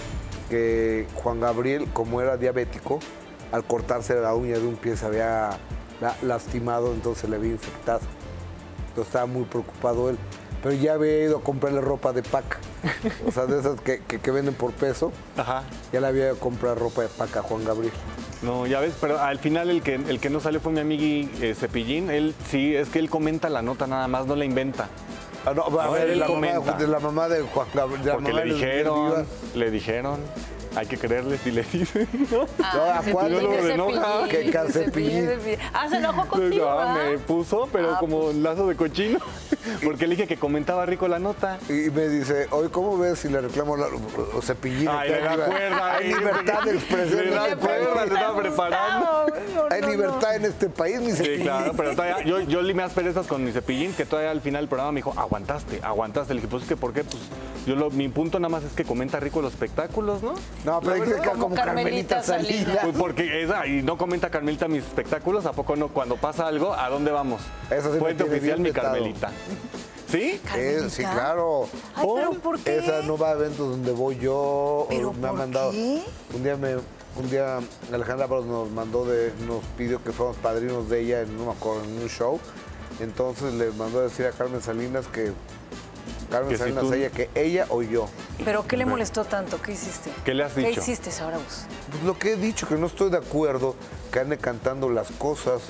que Juan Gabriel, como era diabético, al cortarse la uña de un pie se había la, lastimado, entonces le había infectado? Entonces estaba muy preocupado él. Pero ya había ido a comprarle ropa de paca. O sea, de esas que, que, que venden por peso. Ajá. Ya le había ido a comprar ropa de paca a Juan Gabriel. No, ya ves, pero al final el que, el que no salió fue mi amigui eh, Cepillín. Él sí, es que él comenta la nota nada más, no la inventa. Ah, no, a No, ver, él la mamá, comenta. de la mamá de Juan Gabriel. de la Porque mamá le de- de dijeron, Viva. le dijeron. Hay que creerle si le dicen, ¿no? No, ¿a cuál? No, no, se enoja. Que Cepillín. Ah, se enojó contigo, No, ¿verdad? me puso, pero Ah, como lazo de cochino, porque le dije que comentaba rico la nota. Y me dice, oye, ¿cómo ves si le reclamo la, o Cepillín? Ay, le da cuerda. Hay eh. libertad de expresión. Le da en este cuerda, país. le estaba preparando. Hay libertad en este país, mi Sí, Cepillín. claro, pero todavía, yo, yo limé asperezas con mi Cepillín, que todavía al final del programa me dijo, aguantaste, aguantaste. Le dije, pues es que, ¿por qué? Pues yo lo, mi punto nada más es que comenta rico los espectáculos, ¿no? No, pero hay que dejar como Carmelita Salinas. Pues porque esa, y no comenta Carmelita mis espectáculos, ¿a poco no? Cuando pasa algo, ¿a dónde vamos? Eso sí me Fuente tiene oficial, bien mi vetado. Carmelita. ¿Sí? Eh, sí, claro. Ay, ¿pero por qué? Esa no va a eventos donde voy yo. ¿Pero me ha por mandado. qué? Un día me, un día Alejandra Barros nos mandó de, nos pidió que fuéramos padrinos de ella en, no me acuerdo, en un show. Entonces le mandó a decir a Carmen Salinas que Carmen Que si Salinas tú- ella, que ella o yo. ¿Pero qué le molestó tanto? ¿Qué hiciste? ¿Qué le has ¿Qué dicho? hiciste, Saura vos? Pues lo que he dicho, que no estoy de acuerdo que ande cantando las cosas.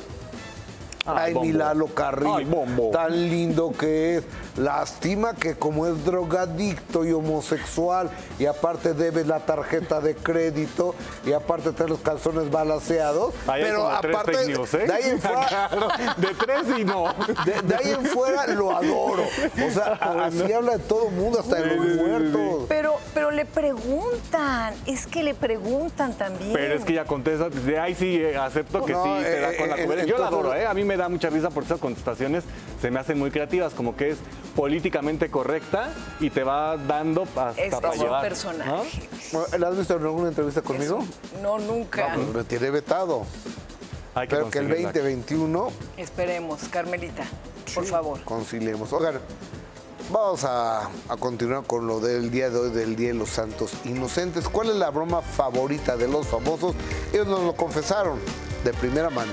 Ay, mi bombo. Lalo Carrillo, Ay, bombo. tan lindo que es. Lástima que como es drogadicto y homosexual y aparte debe la tarjeta de crédito y aparte trae los calzones balaseados, Ahí hay pero como tres aparte fake news, ¿eh? de ahí en fuera, Claro, de tres y no. de, de ahí en fuera lo adoro. O sea, a- así habla de todo el mundo, hasta de los muertos. Pero, pero le preguntan, es que le preguntan también. Pero es que ella contesta, de ahí sí eh, acepto que No, sí te da eh, con la eh, cubeta. Yo la entonces- adoro, ¿eh? A mí me da mucha risa porque esas contestaciones se me hacen muy creativas, como que es políticamente correcta y te va dando hasta Es para un llevar. personaje. ¿La has visto en alguna entrevista conmigo? No, nunca. No, pues me tiene vetado. Hay que Pero que el conseguirla. veinte veintiuno Esperemos, Carmelita, por favor. conciliemos. Oigan, vamos a, a continuar con lo del día de hoy, del Día de los Santos Inocentes. ¿Cuál es la broma favorita de los famosos? Ellos nos lo confesaron de primera mano.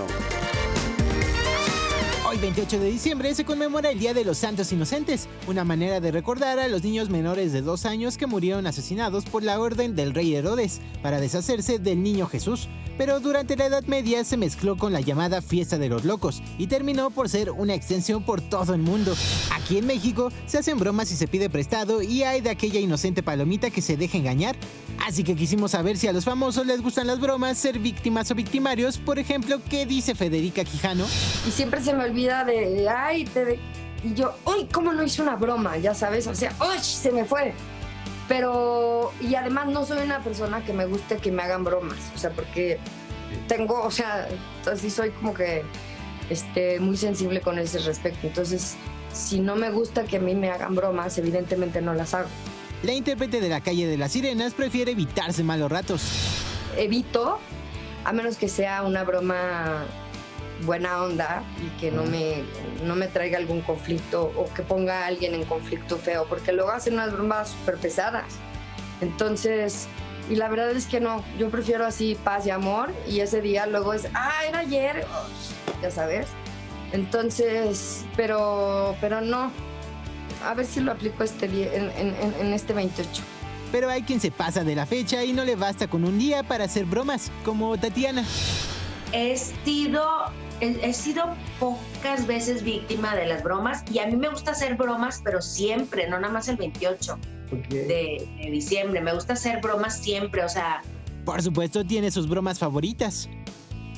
Hoy, veintiocho de diciembre, se conmemora el Día de los Santos Inocentes, una manera de recordar a los niños menores de dos años que murieron asesinados por la orden del rey Herodes para deshacerse del niño Jesús. Pero durante la Edad Media se mezcló con la llamada Fiesta de los Locos y terminó por ser una extensión por todo el mundo. Aquí en México se hacen bromas y se pide prestado y hay de aquella inocente palomita que se deja engañar. Así que quisimos saber si a los famosos les gustan las bromas, ser víctimas o victimarios. Por ejemplo, ¿qué dice Federica Quijano? Y siempre se me olvida de, ay, te de-". Y yo, uy, ¿cómo no hice una broma? Ya sabes, o sea, uy, se me fue. Pero, y además no soy una persona que me guste que me hagan bromas, o sea, porque tengo, o sea, así soy como que este, muy sensible con ese respecto. Entonces, si no me gusta que a mí me hagan bromas, evidentemente no las hago. La intérprete de La Calle de las Sirenas prefiere evitarse malos ratos. Evito, a menos que sea una broma buena onda y que no me, no me traiga algún conflicto o que ponga a alguien en conflicto feo, porque luego hacen unas bromas súper pesadas. Entonces, y la verdad es que no, yo prefiero así paz y amor, y ese día luego es, ah, era ayer, ya sabes. Entonces, pero, pero no, a ver si lo aplico este día, en, en, en este veintiocho. Pero hay quien se pasa de la fecha y no le basta con un día para hacer bromas, como Tatiana. He sido, he, he sido pocas veces víctima de las bromas y a mí me gusta hacer bromas, pero siempre, no nada más el veintiocho de, de diciembre. Me gusta hacer bromas siempre, o sea... Por supuesto, tiene sus bromas favoritas.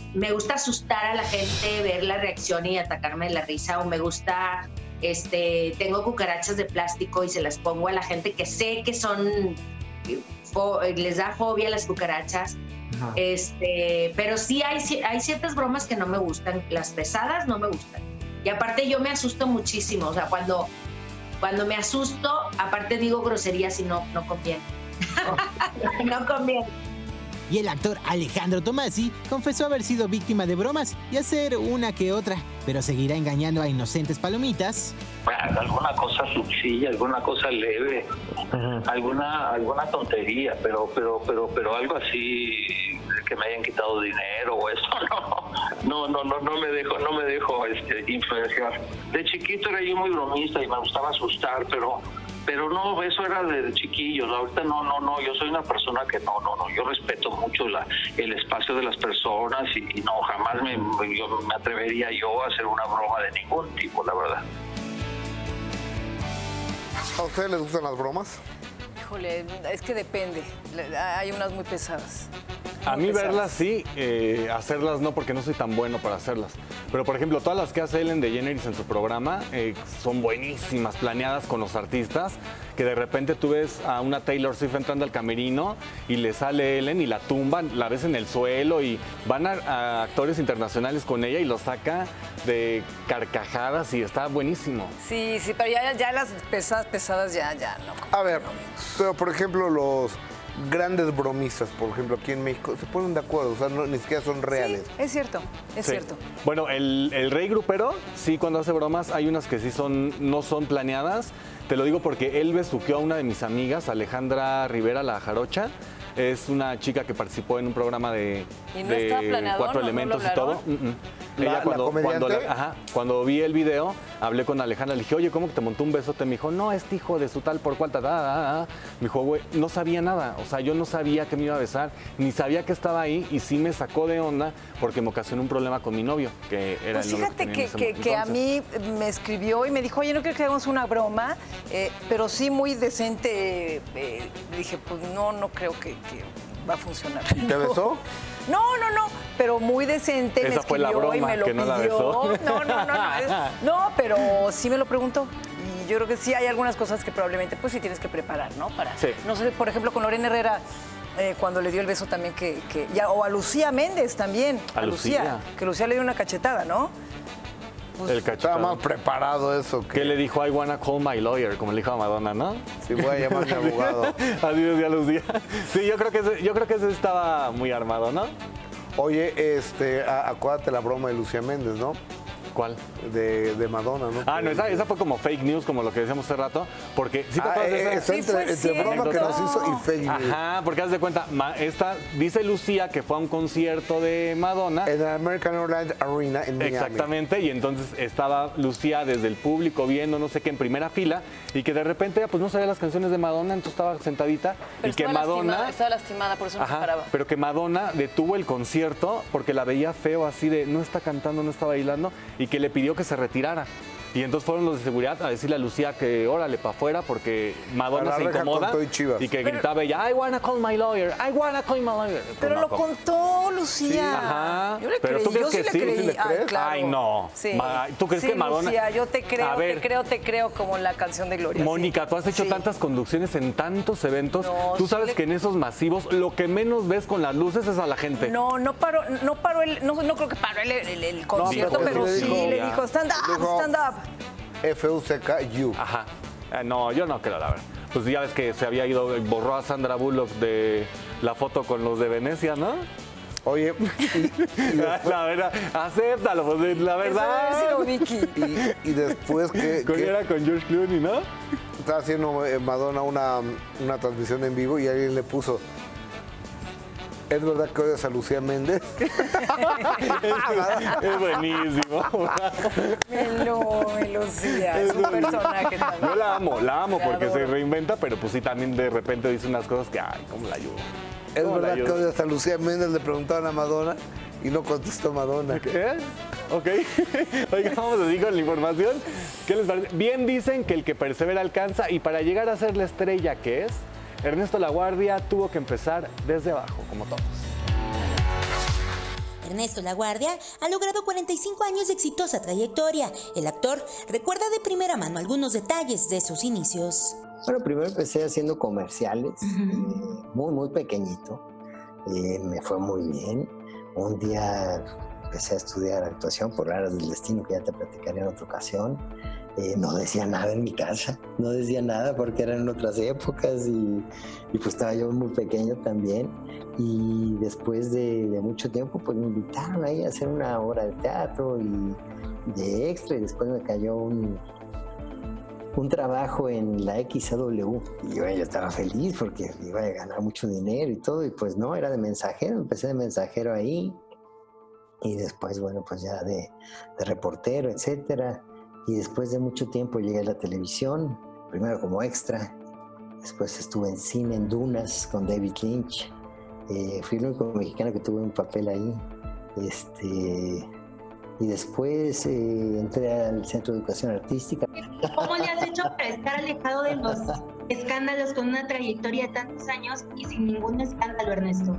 me gusta asustar a la gente, ver la reacción y atacarme de la risa, o me gusta, este, tengo cucarachas de plástico y se las pongo a la gente que sé que son, fo, les da fobia a las cucarachas. No. Este, pero sí hay, hay ciertas bromas que no me gustan, las pesadas no me gustan. Y aparte yo me asusto muchísimo, o sea, cuando, cuando me asusto, aparte digo groserías y no, no conviene. Oh. No conviene. Y el actor Alejandro Tomasi confesó haber sido víctima de bromas y hacer una que otra, pero seguirá engañando a inocentes palomitas. Alguna cosa sencilla, alguna cosa leve, uh-huh. alguna alguna tontería, pero pero pero pero algo así que me hayan quitado dinero o eso, no, no, no, no, no me dejo, no me dejo este, influenciar. De chiquito era yo muy bromista y me gustaba asustar, pero pero no, eso era de chiquillos. Ahorita no, no, no, yo soy una persona que no, no, no, yo respeto mucho la, el espacio de las personas y, y no, jamás me, yo, me atrevería yo a hacer una broma de ningún tipo, la verdad. ¿A ustedes les gustan las bromas? Híjole, es que depende, hay unas muy pesadas. A mí verlas sí, eh, hacerlas no, porque no soy tan bueno para hacerlas. Pero, por ejemplo, todas las que hace Ellen DeGeneres en su programa eh, son buenísimas, planeadas con los artistas, que de repente tú ves a una Taylor Swift entrando al camerino y le sale Ellen y la tumban, la ves en el suelo y van a, a actores internacionales con ella y lo saca de carcajadas y está buenísimo. Sí, sí, pero ya, ya las pesadas, pesadas ya, ya no. A ver, pero por ejemplo los grandes bromistas, por ejemplo, aquí en México, se ponen de acuerdo, o sea, no, ni siquiera son reales. Sí, es cierto, es sí. cierto. Bueno, el, el Rey Grupero, sí, cuando hace bromas, hay unas que sí son, no son planeadas. Te lo digo porque él besuqueó a una de mis amigas, Alejandra Rivera, la jarocha. Es una chica que participó en un programa de, ¿Y no de planeado, cuatro no, elementos no y todo. Mm -mm. ¿La, Ella cuando, la comediante? Cuando, la, ajá, cuando vi el video, hablé con Alejandra, le dije, oye, ¿cómo que te montó un besote? Me dijo, no, este hijo de su tal por cual, ta, ta, ta, ta. Me dijo, güey, no sabía nada. O sea, yo no sabía que me iba a besar, ni sabía que estaba ahí, y sí me sacó de onda porque me ocasionó un problema con mi novio, que era pues el novio fíjate que, que, que, que a mí me escribió y me dijo, oye, no creo que hagamos una broma, eh, pero sí muy decente. Eh, le dije, pues no, no creo que... que va a funcionar. ¿Y te besó? No, no, no, pero muy decente. Esa me fue la broma, y me lo que no pidió. la besó. No, no, no, no. No, pero sí me lo preguntó. Y yo creo que sí hay algunas cosas que probablemente pues sí tienes que preparar, ¿no? Para, sí. No sé, por ejemplo, con Lorena Herrera, eh, cuando le dio el beso también que, que ya, o a Lucía Méndez también. A, a Lucía. Lucía. Que Lucía le dio una cachetada, ¿no? Pues, el estaba más preparado eso. Que... ¿Qué le dijo? I wanna call my lawyer, como le dijo a Madonna, ¿no? Sí, voy a llamar a mi abogado. Adiós, ya Lucía. Sí, yo creo que ese, yo creo que ese estaba muy armado, ¿no? Oye, este, acuérdate la broma de Lucía Méndez, ¿no? ¿Cuál? De, de Madonna, ¿no? Ah, no, esa, esa fue como fake news, como lo que decíamos hace rato, porque ¿sí te ah, acuerdas de esa? Esa entre, sí entre broma que nos hizo y fake news. Ajá, porque haz de cuenta, esta dice Lucía que fue a un concierto de Madonna. En la American Airlines Arena en Miami. Exactamente, y entonces estaba Lucía desde el público viendo no sé qué en primera fila y que de repente pues no sabía las canciones de Madonna, entonces estaba sentadita. Pero y que estaba Madonna lastimada, estaba lastimada, por eso no ajá, se paraba. Pero que Madonna detuvo el concierto porque la veía feo, así de no está cantando, no está bailando, y que le pidió que se retirara. Y entonces fueron los de seguridad a decirle a Lucía que órale para afuera porque Madonna se incomoda y, y que pero, gritaba ella, I wanna call my lawyer, I wanna call my lawyer. Pero no, lo ¿cómo? contó Lucía. Sí, ajá. Yo le pero creí, tú crees yo que sí, sí, le creí. ¿Sí le crees? Ay, claro. Ay, no. Sí. Ma, ¿tú crees sí, que Madonna? Lucía, yo te creo, a ver, te creo, te creo como la canción de Gloria. Mónica, sí. tú has hecho sí. tantas conducciones en tantos eventos. No, tú sabes sí le... que en esos masivos lo que menos ves con las luces es a la gente. No, no paró, no paró el, no, no creo que paró el, el, el concierto, no, pero sí sí le le dijo, dijo, stand up, dijo, stand up. F U C K U. Ajá. Eh, no, yo no creo, la verdad. Pues ya ves que se había ido, borró a Sandra Bullock de la foto con los de Venecia, ¿no? Oye, y, y después, la verdad, acéptalo, pues la verdad. Eso Vicky. Y, y después que, con que era con George Clooney, ¿no? Estaba haciendo Madonna una, una transmisión en vivo y alguien le puso, ¿es verdad que odias a Lucía Méndez? Es buenísimo. Melo, Lucía, es un personaje también. Yo la amo, la amo porque se reinventa, pero pues sí también de repente dice unas cosas que, ay, ¿cómo la ayudo? ¿Es verdad que odias a Lucía Méndez? Le preguntaban a Madonna y no contestó Madonna. ¿Qué? Ok. Oiga, vamos así con la información. ¿Qué les parece? Bien dicen que el que persevera alcanza y para llegar a ser la estrella que es, Ernesto Laguardia tuvo que empezar desde abajo, como todos. Ernesto Laguardia ha logrado cuarenta y cinco años de exitosa trayectoria. El actor recuerda de primera mano algunos detalles de sus inicios. Bueno, primero empecé haciendo comerciales, uh-huh. eh, muy, muy pequeñito. Eh, me fue muy bien. Un día empecé a estudiar actuación por áreas del destino, que ya te platicaré en otra ocasión. Eh, no decía nada en mi casa, no decía nada porque eran otras épocas y, y pues estaba yo muy pequeño también. Y después de, de mucho tiempo pues me invitaron ahí a hacer una obra de teatro y de extra, y después me cayó un... un trabajo en la X C W y yo, yo estaba feliz porque iba a ganar mucho dinero y todo, y pues no, era de mensajero, empecé de mensajero ahí y después, bueno, pues ya de, de reportero, etcétera, y después de mucho tiempo llegué a la televisión, primero como extra, después estuve en cine, en Dunas con David Lynch, eh, fui el único mexicano que tuve un papel ahí, este... y después eh, entré al Centro de Educación Artística. ¿Cómo le has hecho para estar alejado de los escándalos con una trayectoria de tantos años y sin ningún escándalo, Ernesto?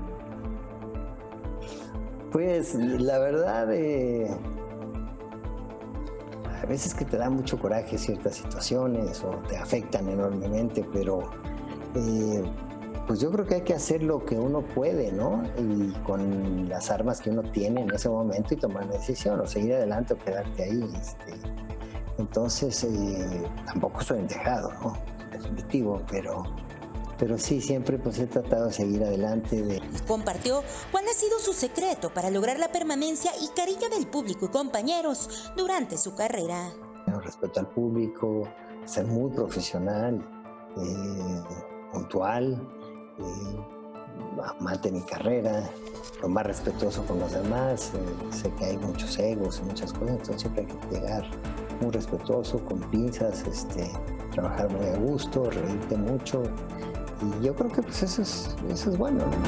Pues la verdad, eh, a veces que te da mucho coraje ciertas situaciones o te afectan enormemente, pero eh, pues yo creo que hay que hacer lo que uno puede, ¿no? Y con las armas que uno tiene en ese momento y tomar una decisión, o seguir adelante o quedarte ahí. Este. Entonces, eh, tampoco soy endejado, ¿no? Definitivo, pero, pero sí, siempre pues he tratado de seguir adelante. De... Compartió cuál ha sido su secreto para lograr la permanencia y cariño del público y compañeros durante su carrera. Respeto al público, ser muy profesional, eh, puntual, Eh, amante mi carrera, lo más respetuoso con los demás. Eh, sé que hay muchos egos y muchas cosas, entonces siempre hay que llegar muy respetuoso, con pinzas, este, trabajar muy a gusto, reírte mucho, y yo creo que pues eso es, eso es bueno, ¿no?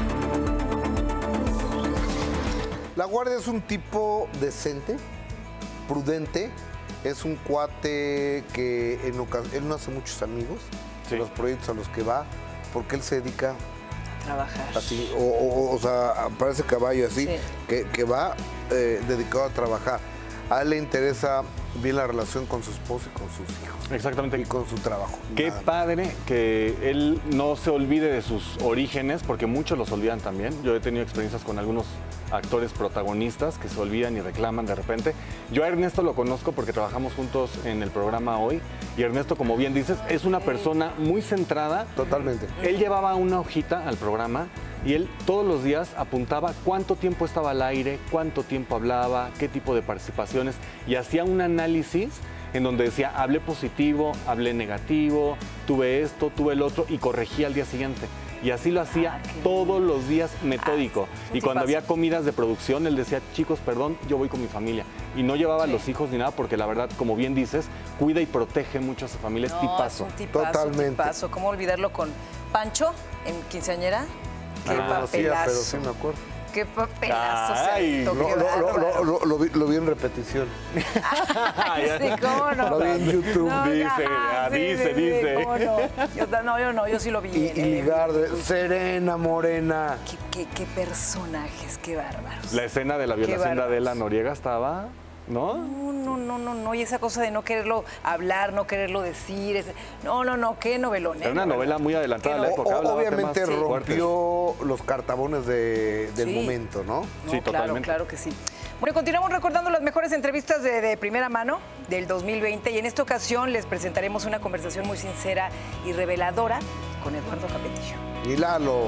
Laguardia es un tipo decente, prudente, es un cuate que en él no hace muchos amigos, sí. Los proyectos a los que va, porque él se dedica a trabajar. Así, o, o, o sea, parece caballo así, sí. que, que va eh, dedicado a trabajar. A él le interesa bien la relación con su esposo y con sus hijos. Exactamente. Y con su trabajo. Qué Nada. padre que él no se olvide de sus orígenes, porque muchos los olvidan también. Yo he tenido experiencias con algunos actores protagonistas que se olvidan y reclaman de repente. Yo a Ernesto lo conozco porque trabajamos juntos en el programa Hoy, y Ernesto, como bien dices, es una persona muy centrada. Totalmente. Él llevaba una hojita al programa y él todos los días apuntaba cuánto tiempo estaba al aire, cuánto tiempo hablaba, qué tipo de participaciones, y hacía un análisis en donde decía, hablé positivo, hablé negativo, tuve esto, tuve el otro, y corregía al día siguiente. Y así lo hacía ah, todos los días, metódico. Ah, y cuando pasa? había comidas de producción, él decía, chicos, perdón, yo voy con mi familia. Y no llevaba a sí. los hijos ni nada, porque la verdad, como bien dices, cuida y protege mucho a su familia. Es no, tipazo. Es un tipazo, Totalmente. Tipazo. ¿Cómo olvidarlo con Pancho en Quinceañera? Qué ah, papelazo. Sí, pero sí me acuerdo. Qué papelazo. Ay, lo, lo, lo, lo, lo, vi, lo vi en repetición. Ay, sí, cómo no. Lo vi en YouTube. No, dice, ah, sí, dice, sí, dice. ¿Cómo no? Yo, no, yo no, yo sí lo vi. Y, y Ligarde, Serena Morena. Qué, qué, qué personajes, qué bárbaros. La escena de la violación de Adela Noriega estaba... ¿No? No, no, no, no, no, y esa cosa de no quererlo hablar, no quererlo decir, es... no, no, no, qué novelón. ¿eh? Era una novela muy adelantada a la época. O, obviamente rompió sí. los cartabones de, del sí. momento, ¿no? no Sí, claro, totalmente. Claro que sí. Bueno, continuamos recordando las mejores entrevistas de, de primera mano del dos mil veinte, y en esta ocasión les presentaremos una conversación muy sincera y reveladora con Eduardo Capetillo. Y Lalo.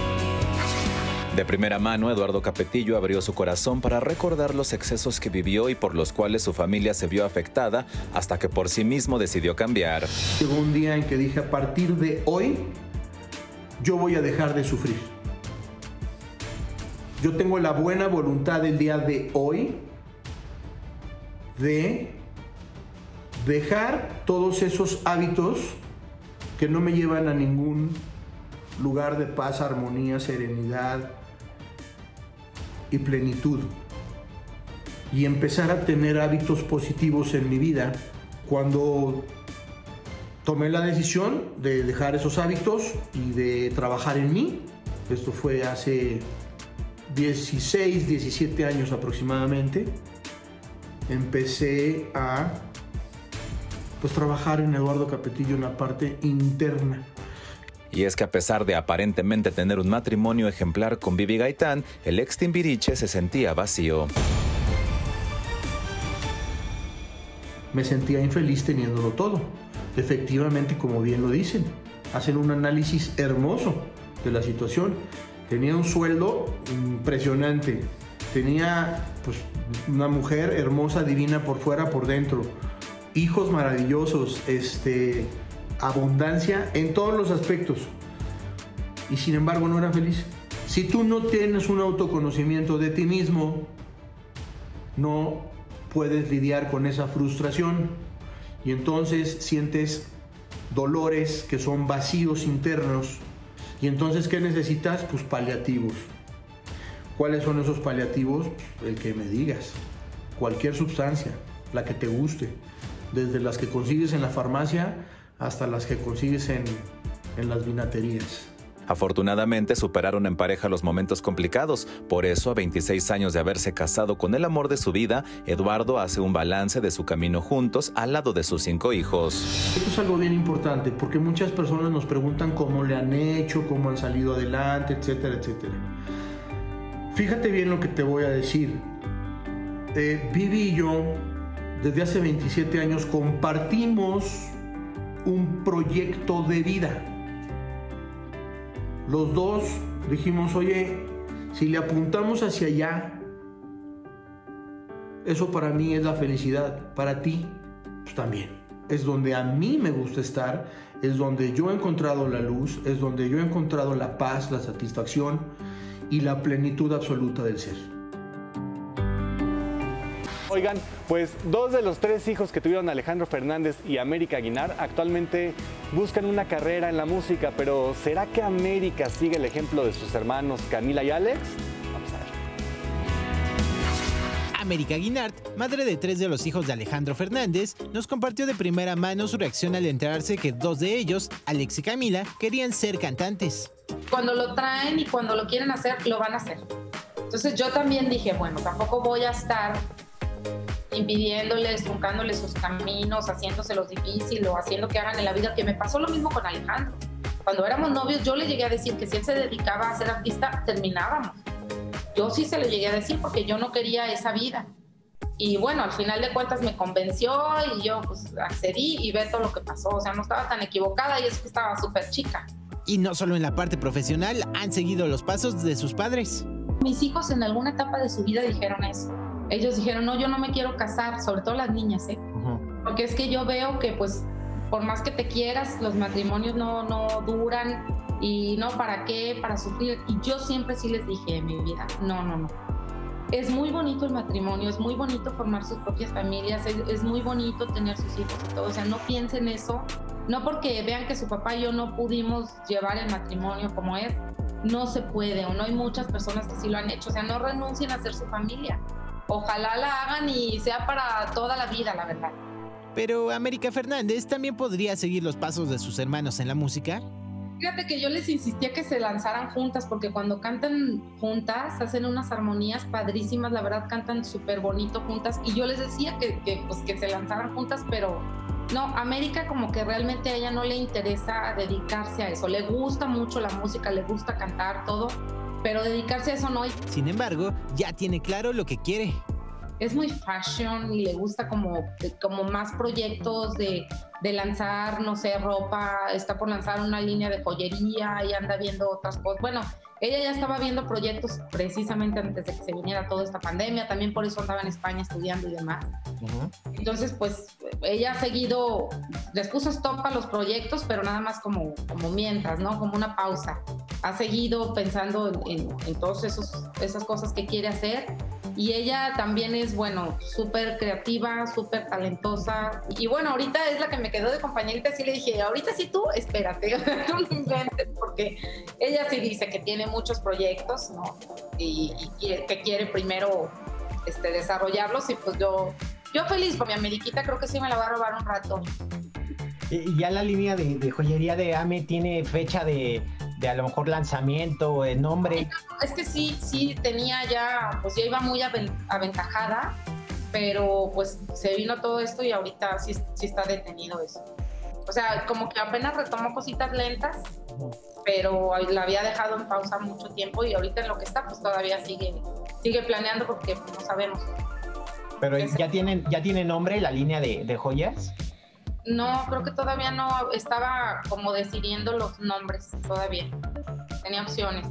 De primera mano, Eduardo Capetillo abrió su corazón para recordar los excesos que vivió y por los cuales su familia se vio afectada, hasta que por sí mismo decidió cambiar. Llegó un día en que dije, a partir de hoy, yo voy a dejar de sufrir. Yo tengo la buena voluntad el día de hoy de dejar todos esos hábitos que no me llevan a ningún lugar de paz, armonía, serenidad y plenitud, y empezar a tener hábitos positivos en mi vida. Cuando tomé la decisión de dejar esos hábitos y de trabajar en mí, esto fue hace dieciséis, diecisiete años aproximadamente, empecé a pues, trabajar en Eduardo Capetillo en la parte interna. Y es que a pesar de aparentemente tener un matrimonio ejemplar con Vivi Gaitán, el ex Timbiriche se sentía vacío. Me sentía infeliz teniéndolo todo. Efectivamente, como bien lo dicen, hacen un análisis hermoso de la situación. Tenía un sueldo impresionante. Tenía pues, una mujer hermosa, divina por fuera, por dentro. Hijos maravillosos, este, abundancia en todos los aspectos. Y sin embargo no era feliz. Si tú no tienes un autoconocimiento de ti mismo, no puedes lidiar con esa frustración. Y entonces sientes dolores que son vacíos internos. Y entonces, ¿qué necesitas? Pues paliativos. ¿Cuáles son esos paliativos? El que me digas. Cualquier sustancia, la que te guste. Desde las que consigues en la farmacia hasta las que consigues en, en las vinaterías. Afortunadamente superaron en pareja los momentos complicados. Por eso, a veintiséis años de haberse casado con el amor de su vida, Eduardo hace un balance de su camino juntos al lado de sus cinco hijos. Esto es algo bien importante porque muchas personas nos preguntan cómo le han hecho, cómo han salido adelante, etcétera, etcétera. Fíjate bien lo que te voy a decir. Eh, Vivi y yo, desde hace veintisiete años, compartimos un proyecto de vida. Los dos dijimos, oye, si le apuntamos hacia allá, eso para mí es la felicidad, para ti, pues también. Es donde a mí me gusta estar, es donde yo he encontrado la luz, es donde yo he encontrado la paz, la satisfacción y la plenitud absoluta del ser. Oigan, pues dos de los tres hijos que tuvieron Alejandro Fernández y América Guinart actualmente buscan una carrera en la música, pero ¿será que América sigue el ejemplo de sus hermanos Camila y Alex? Vamos a ver. América Guinart, madre de tres de los hijos de Alejandro Fernández, nos compartió de primera mano su reacción al enterarse que dos de ellos, Alex y Camila, querían ser cantantes. Cuando lo traen y cuando lo quieren hacer, lo van a hacer. Entonces yo también dije, bueno, tampoco voy a estar impidiéndoles, truncándoles sus caminos, haciéndoselos difícil o haciendo que hagan en la vida, que me pasó lo mismo con Alejandro. Cuando éramos novios yo le llegué a decir que si él se dedicaba a ser artista, terminábamos. Yo sí se lo llegué a decir porque yo no quería esa vida. Y bueno, al final de cuentas me convenció y yo pues accedí y ve todo lo que pasó. O sea, no estaba tan equivocada y es que estaba súper chica. Y no solo en la parte profesional, han seguido los pasos de sus padres. Mis hijos en alguna etapa de su vida dijeron eso. Ellos dijeron, no, yo no me quiero casar, sobre todo las niñas, ¿eh? Uh-huh. Porque es que yo veo que, pues, por más que te quieras, los matrimonios no, no duran y no, ¿para qué? Para sufrir. Y yo siempre sí les dije en mi vida, no, no, no. Es muy bonito el matrimonio, es muy bonito formar sus propias familias, es, es muy bonito tener sus hijos y todo. O sea, no piensen eso, no porque vean que su papá y yo no pudimos llevar el matrimonio como es, no se puede, o no hay muchas personas que sí lo han hecho. O sea, no renuncien a ser su familia. Ojalá la hagan y sea para toda la vida, la verdad. Pero América Fernández también podría seguir los pasos de sus hermanos en la música. Fíjate que yo les insistía que se lanzaran juntas, porque cuando cantan juntas, hacen unas armonías padrísimas, la verdad cantan súper bonito juntas, y yo les decía que, que, pues, que se lanzaran juntas, pero no, América como que realmente a ella no le interesa dedicarse a eso, le gusta mucho la música, le gusta cantar, todo, pero dedicarse a eso no. Sin embargo, ya tiene claro lo que quiere. Es muy fashion y le gusta como, como más proyectos de, de lanzar, no sé, ropa, está por lanzar una línea de joyería y anda viendo otras cosas. Bueno, ella ya estaba viendo proyectos precisamente antes de que se viniera toda esta pandemia, también por eso andaba en España estudiando y demás. Uh-huh. Entonces, pues, ella ha seguido, les puso stop a los proyectos, pero nada más como, como mientras, ¿no? Como una pausa. Ha seguido pensando en, en, en todas esas cosas que quiere hacer. Y ella también es, bueno, súper creativa, súper talentosa. Y bueno, ahorita es la que me quedó de compañerita, así le dije, ahorita sí tú, espérate, tú no inventes, porque ella sí dice que tiene muchos proyectos, ¿no? Y, y que quiere primero este, desarrollarlos, y pues yo, yo feliz con mi Ameriquita, creo que sí me la va a robar un rato. Y ya la línea de, de joyería de Ame tiene fecha de... de a lo mejor lanzamiento, el nombre? Es que sí, sí tenía ya, pues ya iba muy aventajada, pero pues se vino todo esto y ahorita sí, sí está detenido eso. O sea, como que apenas retomó cositas lentas, pero la había dejado en pausa mucho tiempo y ahorita en lo que está, pues todavía sigue, sigue planeando porque pues, no sabemos. Pero ya tienen, ya tiene nombre la línea de, de joyas. No, creo que todavía no, estaba como decidiendo los nombres todavía. Tenía opciones.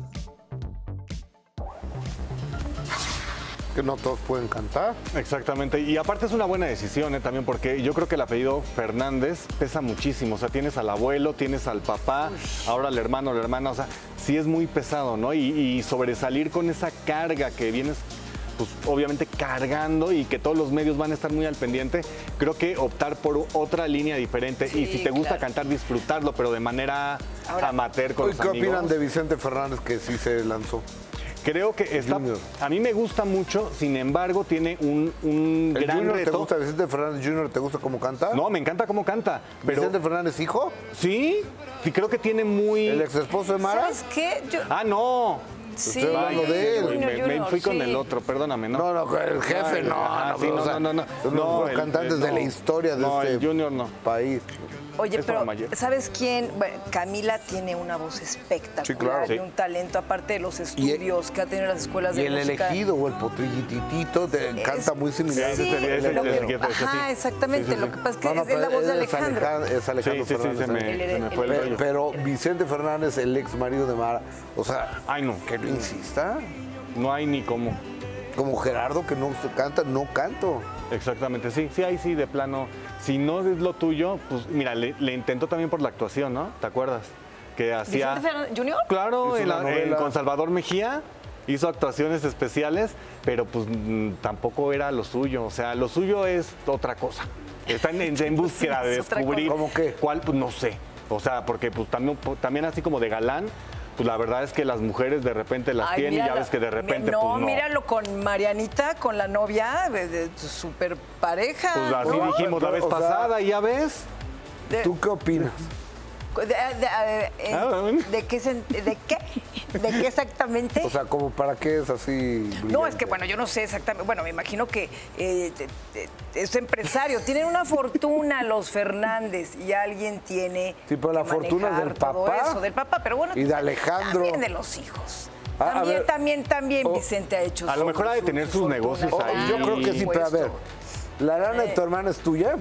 Que no todos pueden cantar. Exactamente, y aparte es una buena decisión, ¿eh? También porque yo creo que el apellido Fernández pesa muchísimo, o sea, tienes al abuelo, tienes al papá, ahora al hermano, la hermana, o sea, sí es muy pesado, ¿no? Y, y sobresalir con esa carga que vienes, pues obviamente cargando y que todos los medios van a estar muy al pendiente, creo que optar por otra línea diferente Sí, y si te gusta claro. cantar, disfrutarlo, pero de manera Ahora, amateur con ¿Qué los amigos. opinan de Vicente Fernández que sí se lanzó? Creo que está, a mí me gusta mucho, sin embargo, tiene un, un ¿El gran Junior reto. te gusta? ¿Vicente Fernández Junior te gusta cómo canta? No, me encanta cómo canta. Pero... ¿Vicente Fernández hijo? Sí, y creo que tiene muy... ¿El ex esposo de Mara? ¿Sabes qué? Yo... Ah, no. Sí, Estoy hablando de él. Me, Junior, me fui con sí. el otro, perdóname, ¿no? No, no, el jefe Ay, no, ah, no, sí, o no, sea, no, no, son no, los el- cantantes el- de la no. historia de No, este el Junior no. país. Oye, Es pero para mayor. ¿sabes quién? Bueno, Camila tiene una voz espectacular, Sí, claro. tiene Sí. un talento, aparte de los estudios que ha tenido en las escuelas Y de el música. elegido o el potrillititito te canta muy similar. Sí, lo que- ajá, exactamente. Lo que pasa es que No, no, es, es la pero voz de es Alejandro. Alejand- Es Alejandro Sí, sí, sí, Fernández. se me- ¿eh? se me fue el Pe- rollo. Pero Vicente Fernández, el ex marido de Mara, o sea, Ay, no. que no insista. No hay ni cómo. Como Gerardo que no se canta, no canto. Exactamente, sí, sí, ahí sí, de plano. Si no es lo tuyo, pues mira, le, le intentó también por la actuación, ¿no? ¿Te acuerdas? Que hacía... ¿Vicente Fernández Junior? Claro, Hizo en una la- en- novela. con Salvador Mejía hizo actuaciones especiales, pero pues mm, tampoco era lo suyo. O sea, lo suyo es otra cosa. Está en, en- en búsqueda de Es otra descubrir cosa. ¿Cómo qué? cuál, pues no sé. O sea, porque pues también, también así como de galán, pues la verdad es que las mujeres de repente las Ay, tienen y ya mírala. ves que de repente no, pues no. míralo con Marianita, con la novia, de, de tu super pareja. Pues así ¿no? dijimos la vez O sea, pasada y ya ves. De- ¿Tú qué opinas? De, de- eh, eh, Ah, bueno. ¿de qué, sen- ¿De qué? ¿De qué exactamente? O sea, como para qué es así No, brillante? es que bueno, yo no sé exactamente. Bueno, me imagino que eh, te- te- es empresario. Tienen una fortuna los Fernández y alguien tiene. Sí, pero la que fortuna es manejar del todo papá. eso, del papá, pero bueno. Y de Alejandro. También de los hijos. Ah, a También, ver. también, también Oh, Vicente ha hecho. A lo su- mejor ha de su- tener su sus fortuna. negocios Oh, ahí. yo creo que sí, pero a ver. ¿La lana de tu Eh. hermana es tuya?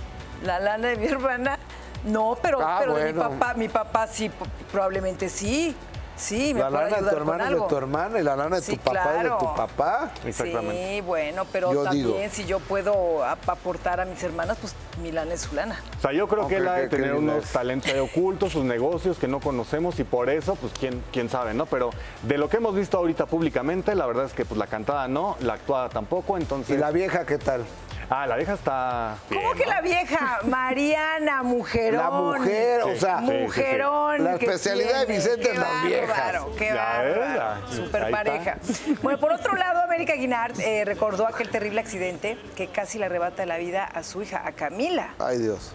La lana de mi hermana, no, pero, Ah, pero de mi bueno. papá, mi papá sí, po- probablemente sí. Sí, me La puede lana de tu ayudar con hermana es de algo. tu hermana y la lana de Sí, tu papá es de tu claro. papá. Sí, bueno, pero Yo también digo. si yo puedo ap- aportar a mis hermanas, pues mi lana es su lana. O sea, yo creo que Ok, él ha de qué- qué tener linda unos es. talentos ahí ocultos, sus negocios que no conocemos y por eso, pues quién, quién sabe, ¿no? Pero de lo que hemos visto ahorita públicamente, la verdad es que pues la cantada no, la actuada tampoco, entonces... ¿Y la vieja qué tal? Ah, la vieja está bien, ¿Cómo que ¿no? la vieja? Mariana, mujerón. La mujer, o sea, Sí, sí, sí. mujerón. La que especialidad de tiene. Vicente Qué es las viejas. bárbaro, Qué Ya bárbaro. ves, ya. Super Ahí pareja. Bueno, por otro lado, América Guinart eh, recordó aquel terrible accidente que casi le arrebata la vida a su hija, a Camila. Ay, Dios.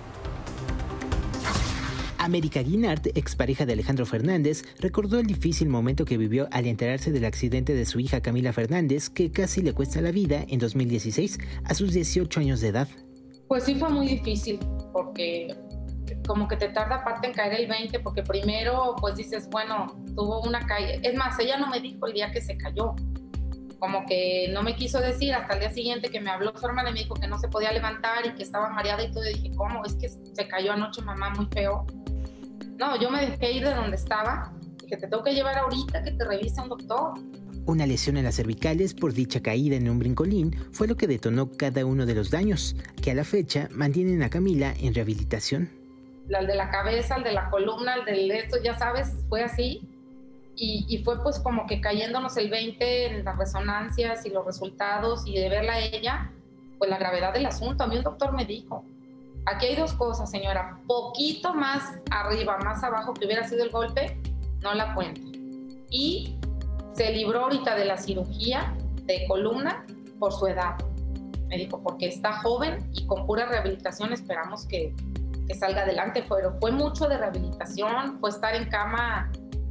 América Guinart, expareja de Alejandro Fernández, recordó el difícil momento que vivió al enterarse del accidente de su hija Camila Fernández, que casi le cuesta la vida en dos mil dieciséis a sus dieciocho años de edad. Pues sí fue muy difícil porque como que te tarda aparte en caer el veinte porque primero pues dices, bueno, tuvo una caída. Es más, ella no me dijo el día que se cayó. Como que no me quiso decir hasta el día siguiente que me habló su hermana y me dijo que no se podía levantar y que estaba mareada y todo. Y dije, ¿cómo? Es que se cayó anoche mamá muy feo. No, yo me dejé ir de donde estaba. Dije, te tengo que llevar ahorita que te revise un doctor. Una lesión en las cervicales por dicha caída en un brincolín fue lo que detonó cada uno de los daños, que a la fecha mantienen a Camila en rehabilitación. El de la cabeza, el de la columna, el del esto, ya sabes, fue así. Y, y fue pues como que cayéndonos el veinte en las resonancias y los resultados y de verla a ella, pues la gravedad del asunto. A mí un doctor me dijo, aquí hay dos cosas, señora, poquito más arriba, más abajo que hubiera sido el golpe, no la cuenta. Y se libró ahorita de la cirugía de columna por su edad. Me dijo, porque está joven y con pura rehabilitación esperamos que, que salga adelante. Pero fue mucho de rehabilitación, fue estar en cama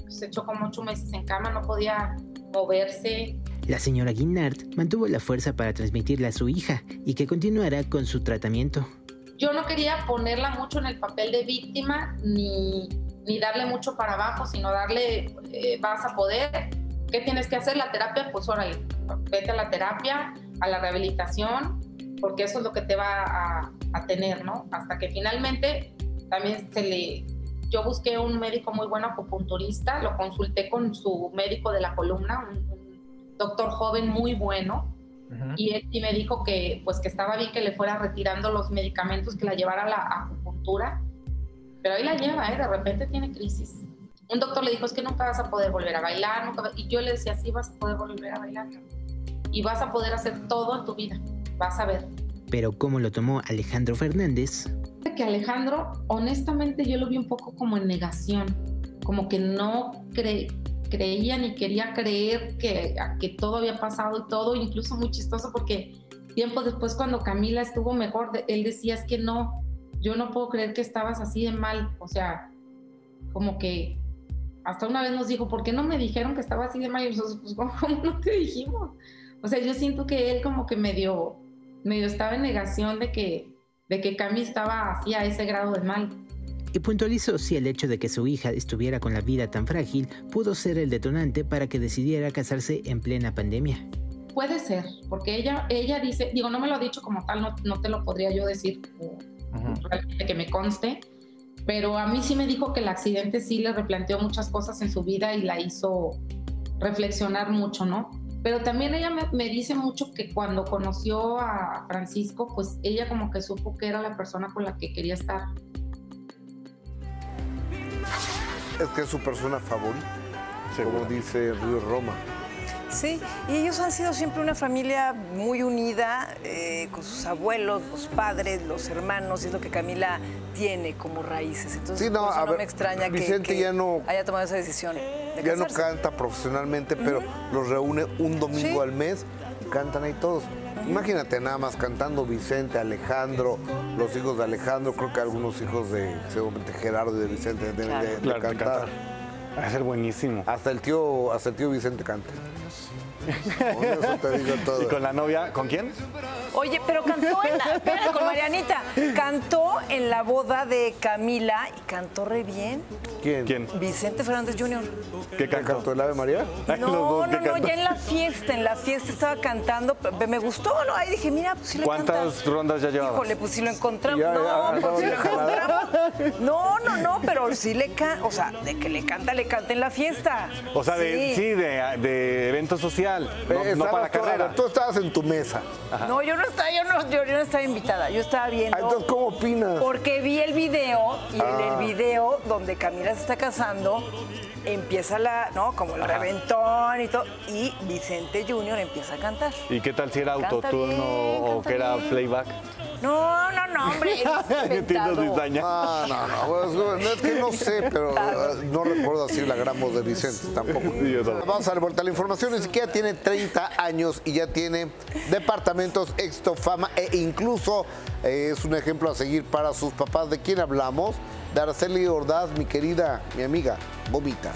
se echó como ocho meses en cama, no podía moverse. La señora Guinard mantuvo la fuerza para transmitirle a su hija y que continuara con su tratamiento. Yo no quería ponerla mucho en el papel de víctima ni, ni darle mucho para abajo, sino darle, eh, vas a poder, ¿qué tienes que hacer? La terapia, pues órale, vete a la terapia, a la rehabilitación, porque eso es lo que te va a, a tener, ¿no? Hasta que finalmente también se le... Yo busqué un médico muy bueno, acupunturista, lo consulté con su médico de la columna, un, un doctor joven muy bueno, uh-huh. y él y me dijo que, pues, que estaba bien que le fuera retirando los medicamentos, que la llevara a la acupuntura, pero ahí la lleva, ¿eh? De repente tiene crisis. Un doctor le dijo, es que nunca vas a poder volver a bailar, nunca va... y yo le decía, sí vas a poder volver a bailar, y vas a poder hacer todo en tu vida, vas a ver. Pero ¿cómo lo tomó Alejandro Fernández? Que Alejandro, honestamente, yo lo vi un poco como en negación, como que no cre creía ni quería creer que, que todo había pasado y todo, incluso muy chistoso porque tiempo después cuando Camila estuvo mejor, él decía, es que no, yo no puedo creer que estabas así de mal, o sea, como que hasta una vez nos dijo, ¿por qué no me dijeron que estaba así de mal? Y nosotros, pues, ¿cómo, cómo no te dijimos? O sea, yo siento que él como que medio, medio estaba en negación de que de que Cami estaba así a ese grado de mal. Y puntualizó si el hecho de que su hija estuviera con la vida tan frágil pudo ser el detonante para que decidiera casarse en plena pandemia. Puede ser, porque ella, ella dice, digo, no me lo ha dicho como tal, no, no te lo podría yo decir uh-huh. realmente que me conste, pero a mí sí me dijo que el accidente sí le replanteó muchas cosas en su vida y la hizo reflexionar mucho, ¿no? Pero también ella me, me dice mucho que cuando conoció a Francisco, pues ella como que supo que era la persona con la que quería estar. Es que es su persona favorita, como dice Río Roma. Sí, y ellos han sido siempre una familia muy unida, eh, con sus abuelos, los padres, los hermanos, y es lo que Camila tiene como raíces. Entonces, sí, no, por eso a no ver, me extraña Vicente que, que ya no, haya tomado esa decisión. De ya no casarse. canta profesionalmente, pero uh-huh. los reúne un domingo ¿Sí? al mes y cantan ahí todos. Uh-huh. Imagínate nada más cantando Vicente, Alejandro, los hijos de Alejandro, creo que algunos hijos de seguramente Gerardo y de Vicente deben claro. de, de claro, cantar. cantar. Va a ser buenísimo. Hasta el tío, hasta el tío Vicente canta. Con eso te digo todo. ¿Y con la novia? ¿Con quién? Oye, pero cantó en la, espérate, con Marianita. Cantó en la boda de Camila y cantó re bien. ¿Quién? ¿Quién? Vicente Fernández junior ¿Qué cantó? ¿Cantó el Ave María? No, dos, no, no, ya en la fiesta, en la fiesta estaba cantando, me gustó, ¿no? Ahí dije, mira, pues sí le ¿Cuántas cantas. rondas ya llevabas? Híjole, pues si lo encontramos. Ya, no, ya, pues no, si lo ya, encontramos. No, no, no, pero sí le canta, o sea, de que le canta, le canta en la fiesta. O sea, de, sí, de, de evento social, no, eh, no para tú, carrera. Tú estabas en tu mesa. Ajá. No, yo no estaba, yo no, yo, yo no estaba invitada, yo estaba viendo. Ah, entonces, ¿cómo opinas? Porque vi el video y ah. en el video donde Camila se está casando, empieza la, ¿no? Como el Ajá. reventón y todo, y Vicente junior empieza a cantar. ¿Y qué tal si era autotune o que era playback? No, no, no, hombre. No, no, no, pues, no, es que no sé, pero uh, no recuerdo así la gran voz de Vicente tampoco. Vamos a dar vuelta a la información. Ni siquiera tiene treinta años y ya tiene departamentos, éxito, fama e incluso eh, es un ejemplo a seguir para sus papás. ¿De quién hablamos? De Araceli Ordaz, mi querida, mi amiga, Gomita.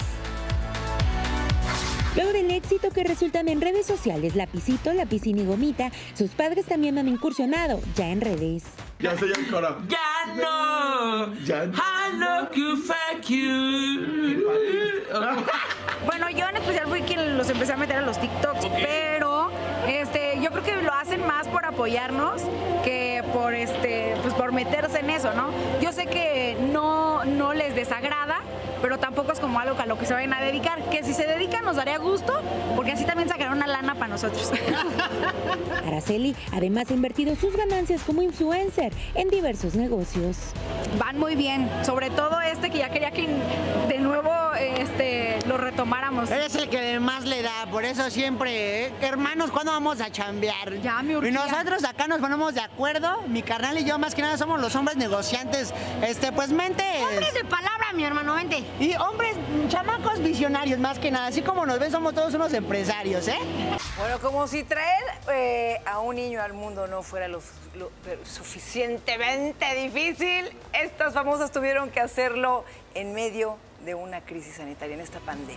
Luego del éxito que resultan en redes sociales, Lapicito, Lapicín y Gomita, sus padres también han incursionado ya en redes. Ya se llama coro. Ya no. Ya no. I love you, fuck you. Bueno, yo en especial fui quien los empecé a meter a los TikToks, okay. pero este, yo creo que lo hacen más por apoyarnos que por este, pues por meterse en eso, ¿no? Yo sé que no, no les desagrada, pero tampoco es como algo a lo que se vayan a dedicar, que si se dedican nos daría gusto, porque así también sacarán una lana para nosotros. Araceli además ha invertido sus ganancias como influencer en diversos negocios. Van muy bien, sobre todo este que ya quería que de nuevo este, lo retomáramos. Eres el que más le da, por eso siempre, ¿eh? Hermanos, ¿cuándo vamos a chambear? Ya, mi urgía. Y nosotros acá nos ponemos de acuerdo, mi carnal y yo más que nada somos los hombres negociantes, este, pues mente. Hombres de palabra, mi hermano, vente. Y hombres, chamacos visionarios más que nada. Así como nos ven, somos todos unos empresarios, ¿eh? Bueno, como si traer eh, a un niño al mundo no fuera lo, lo, lo suficientemente difícil, estas famosas tuvieron que hacerlo en medio de una crisis sanitaria, en esta pandemia.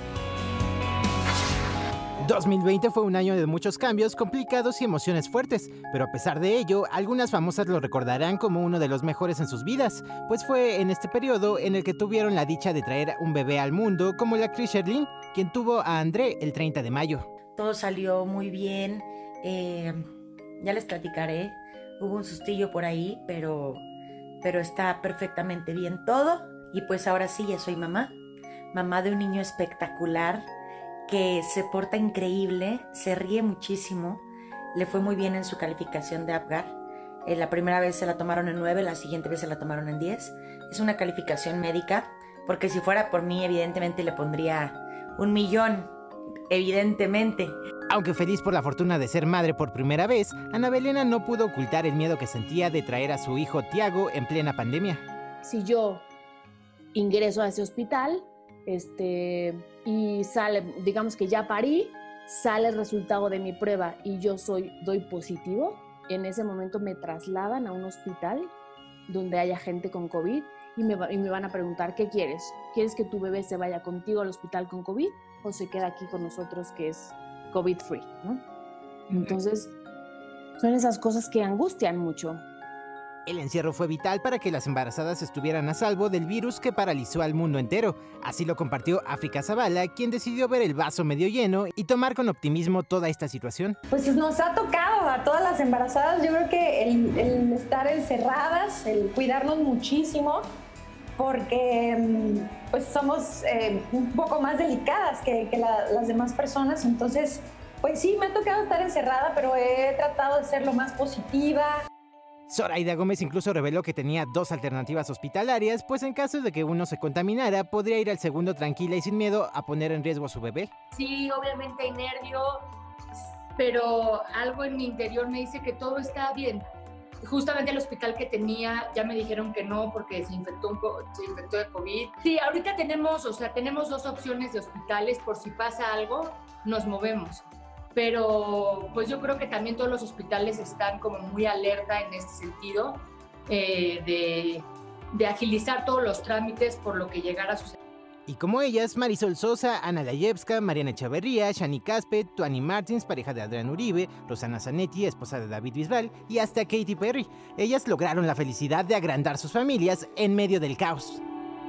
dos mil veinte fue un año de muchos cambios, complicados y emociones fuertes, pero a pesar de ello, algunas famosas lo recordarán como uno de los mejores en sus vidas, pues fue en este periodo en el que tuvieron la dicha de traer un bebé al mundo, como la actriz Sherlyn, quien tuvo a André el treinta de mayo. Todo salió muy bien, eh, ya les platicaré, hubo un sustillo por ahí, pero, pero está perfectamente bien todo, y pues ahora sí ya soy mamá, mamá de un niño espectacular, que se porta increíble, se ríe muchísimo, le fue muy bien en su calificación de Apgar. Eh, la primera vez se la tomaron en nueve, la siguiente vez se la tomaron en diez. Es una calificación médica, porque si fuera por mí, evidentemente le pondría un millón, evidentemente. Aunque feliz por la fortuna de ser madre por primera vez, Ana Belena no pudo ocultar el miedo que sentía de traer a su hijo Tiago en plena pandemia. Si yo ingreso a ese hospital, este... y sale, digamos que ya parí, sale el resultado de mi prueba y yo soy, doy positivo, en ese momento me trasladan a un hospital donde haya gente con COVID y me, va, y me van a preguntar, ¿qué quieres? ¿Quieres que tu bebé se vaya contigo al hospital con COVID o se queda aquí con nosotros que es COVID free, ¿no? Entonces, son esas cosas que angustian mucho. El encierro fue vital para que las embarazadas estuvieran a salvo del virus que paralizó al mundo entero. Así lo compartió África Zavala, quien decidió ver el vaso medio lleno y tomar con optimismo toda esta situación. Pues nos ha tocado a todas las embarazadas, yo creo que el, el estar encerradas, el cuidarnos muchísimo, porque pues somos eh, un poco más delicadas que, que la, las demás personas. Entonces, pues sí, me ha tocado estar encerrada, pero he tratado de ser lo más positiva. Zoraida Gómez incluso reveló que tenía dos alternativas hospitalarias, pues en caso de que uno se contaminara, podría ir al segundo tranquila y sin miedo a poner en riesgo a su bebé. Sí, obviamente hay nervio, pero algo en mi interior me dice que todo está bien. Justamente el hospital que tenía ya me dijeron que no porque se infectó, un po- se infectó de COVID. Sí, ahorita tenemos, o sea, tenemos dos opciones de hospitales por si pasa algo, nos movemos. Pero pues yo creo que también todos los hospitales están como muy alerta en este sentido eh, de, de agilizar todos los trámites por lo que llegara a suceder. Y como ellas, Marisol Sosa, Ana Layevska, Mariana Echeverría, Shani Caspe, Tuani Martins, pareja de Adrián Uribe, Rosana Zanetti, esposa de David Bisbal, y hasta Katy Perry. Ellas lograron la felicidad de agrandar sus familias en medio del caos.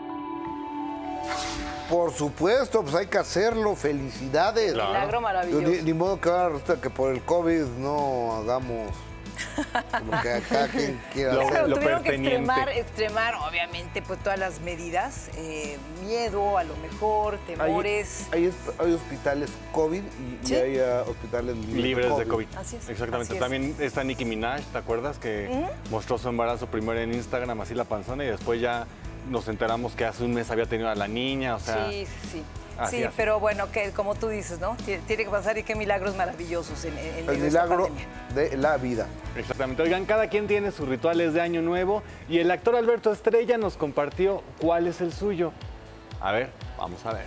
Por supuesto, pues hay que hacerlo. Felicidades. Claro. Milagro maravilloso. Ni, ni modo que ahora resulta que por el COVID no hagamos como que cada quien quiera Lo, hacer. lo tuvieron que extremar, extremar, obviamente, pues todas las medidas. Eh, miedo, a lo mejor, temores. Hay, hay, hay hospitales COVID y, ¿Sí? y hay uh, hospitales libres, libres de de COVID. COVID. Así es. Exactamente. Así es. También está Nicki Minaj, ¿te acuerdas? Que ¿Mm? mostró su embarazo primero en Instagram, así la panzona, y después ya nos enteramos que hace un mes había tenido a la niña, o sea... Sí, sí, sí. Así, sí, así. pero bueno, que como tú dices, ¿no? Tiene que pasar y qué milagros maravillosos en, en El medio de esta milagro pandemia. de la vida. Exactamente. Oigan, cada quien tiene sus rituales de Año Nuevo y el actor Alberto Estrella nos compartió cuál es el suyo. A ver, vamos a ver.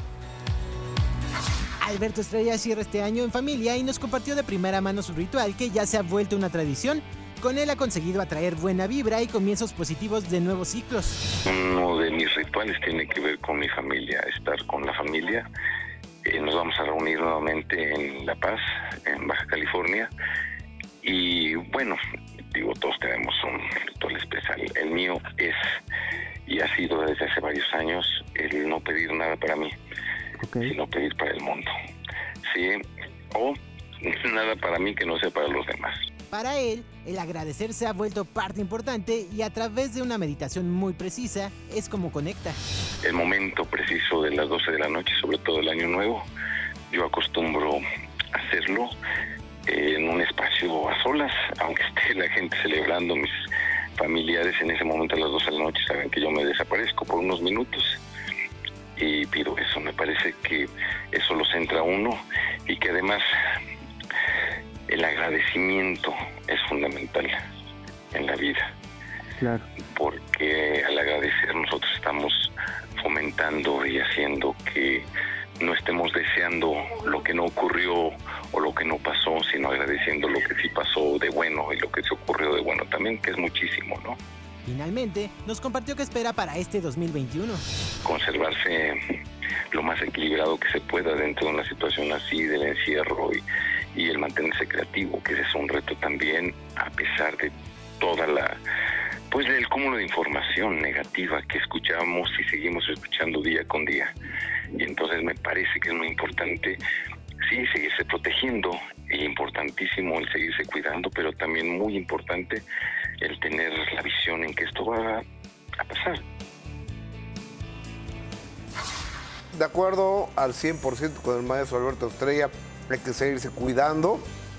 Alberto Estrella cierra este año en familia y nos compartió de primera mano su ritual que ya se ha vuelto una tradición. Con él ha conseguido atraer buena vibra y comienzos positivos de nuevos ciclos. Uno de mis rituales tiene que ver con mi familia, estar con la familia. Eh, nos vamos a reunir nuevamente en La Paz, en Baja California. Y bueno, digo, todos tenemos un ritual especial. El mío es, y ha sido desde hace varios años, el no pedir nada para mí, okay, sino pedir para el mundo. Sí, o nada para mí que no sea para los demás. Para él, el agradecer se ha vuelto parte importante y a través de una meditación muy precisa es como conecta. El momento preciso de las doce de la noche, sobre todo el Año Nuevo, yo acostumbro hacerlo en un espacio a solas, aunque esté la gente celebrando, mis familiares en ese momento a las doce de la noche saben que yo me desaparezco por unos minutos y pido eso. Me parece que eso lo centra a uno y que además el agradecimiento es fundamental en la vida. Claro. Porque al agradecer nosotros estamos intentando y haciendo que no estemos deseando lo que no ocurrió o lo que no pasó, sino agradeciendo lo que sí pasó de bueno y lo que se ocurrió de bueno también, que es muchísimo, ¿no? Finalmente, nos compartió qué espera para este dos mil veintiuno. Conservarse lo más equilibrado que se pueda dentro de una situación así, del encierro y, y el mantenerse creativo, que ese es un reto también, a pesar de toda la, pues del cúmulo de información negativa que escuchamos y seguimos escuchando día con día. Y entonces me parece que es muy importante, sí, seguirse protegiendo, e importantísimo el seguirse cuidando, pero también muy importante el tener la visión en que esto va a pasar. De acuerdo al cien por ciento con el maestro Alberto Estrella, hay que seguirse cuidando.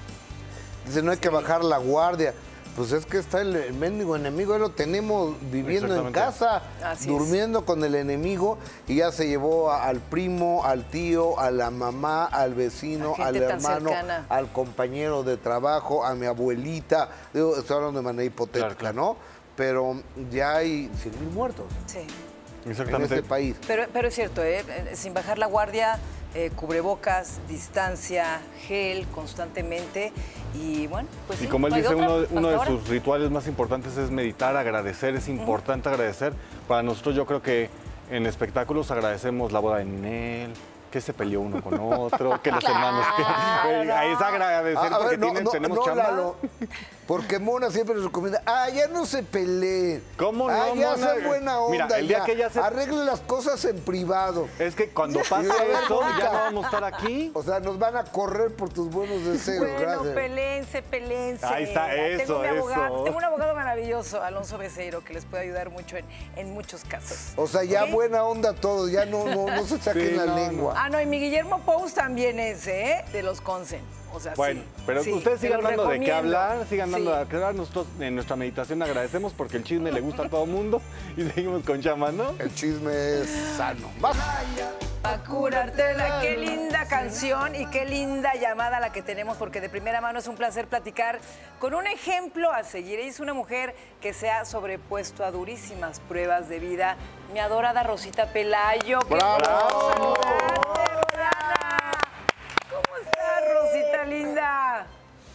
Dice, no hay que bajar la guardia. Pues es que está el, el mendigo enemigo, ya lo tenemos viviendo en casa, Así durmiendo es. con el enemigo, y ya se llevó a, al primo, al tío, a la mamá, al vecino, al hermano, cercana. al compañero de trabajo, a mi abuelita. Digo, estoy hablando de manera hipotética, claro, claro. ¿no? Pero ya hay cien mil muertos. Sí. Exactamente. En este país. Pero, pero es cierto, ¿eh? Sin bajar la guardia, eh, cubrebocas, distancia, gel constantemente y bueno, pues Y sí, como él no dice, otra, uno, uno de ahora. sus rituales más importantes es meditar, agradecer, es importante uh-huh. agradecer. Para nosotros yo creo que en espectáculos agradecemos la boda de Ninel, que se peleó uno con otro, que los hermanos... Que, ahí es agradecer a porque ver, no, tienen, no, tenemos no, chamba. Lalo, porque Mona siempre nos recomienda, ah, ya no se peleen. ¿Cómo no, ah, ya Mona? sean buena onda, Mira, el día ya. que ya se... Arregle las cosas en privado. Es que cuando pase eso, ya no vamos a estar aquí. O sea, nos van a correr por tus buenos deseos. Bueno, gracias. pelense, pelense. Ahí está, eso, tengo un abogado, eso. Tengo un abogado maravilloso, Alonso Becerro, que les puede ayudar mucho en, en muchos casos. O sea, ya ¿Okay? buena onda todo, ya no, no, no se saquen Sí, la no, lengua. Ah, no, y mi Guillermo Pous también es, ¿eh? De los Consen. O sea, bueno, sí, pero sí, ustedes sigan dando de qué hablar, sigan dando sí. de qué hablar. Nosotros en nuestra meditación agradecemos porque el chisme le gusta a todo el mundo y seguimos con chama, ¿no? El chisme es sano. ¡Vamos! A curártela, qué linda canción y qué linda llamada la que tenemos, porque de primera mano es un placer platicar con un ejemplo a seguir. Ella es una mujer que se ha sobrepuesto a durísimas pruebas de vida. Mi adorada Rosita Pelayo. ¡Qué ¡Bravo! saludarte, Rosana! ¿Cómo estás, Rosita linda?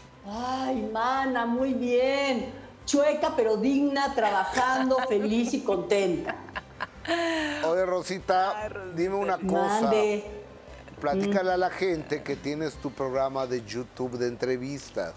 Ay, mana, muy bien. Chueca pero digna, trabajando, feliz y contenta. Oye, Rosita, Ay, dime una cosa. Mande. Platícale mm. a la gente que tienes tu programa de YouTube de entrevistas.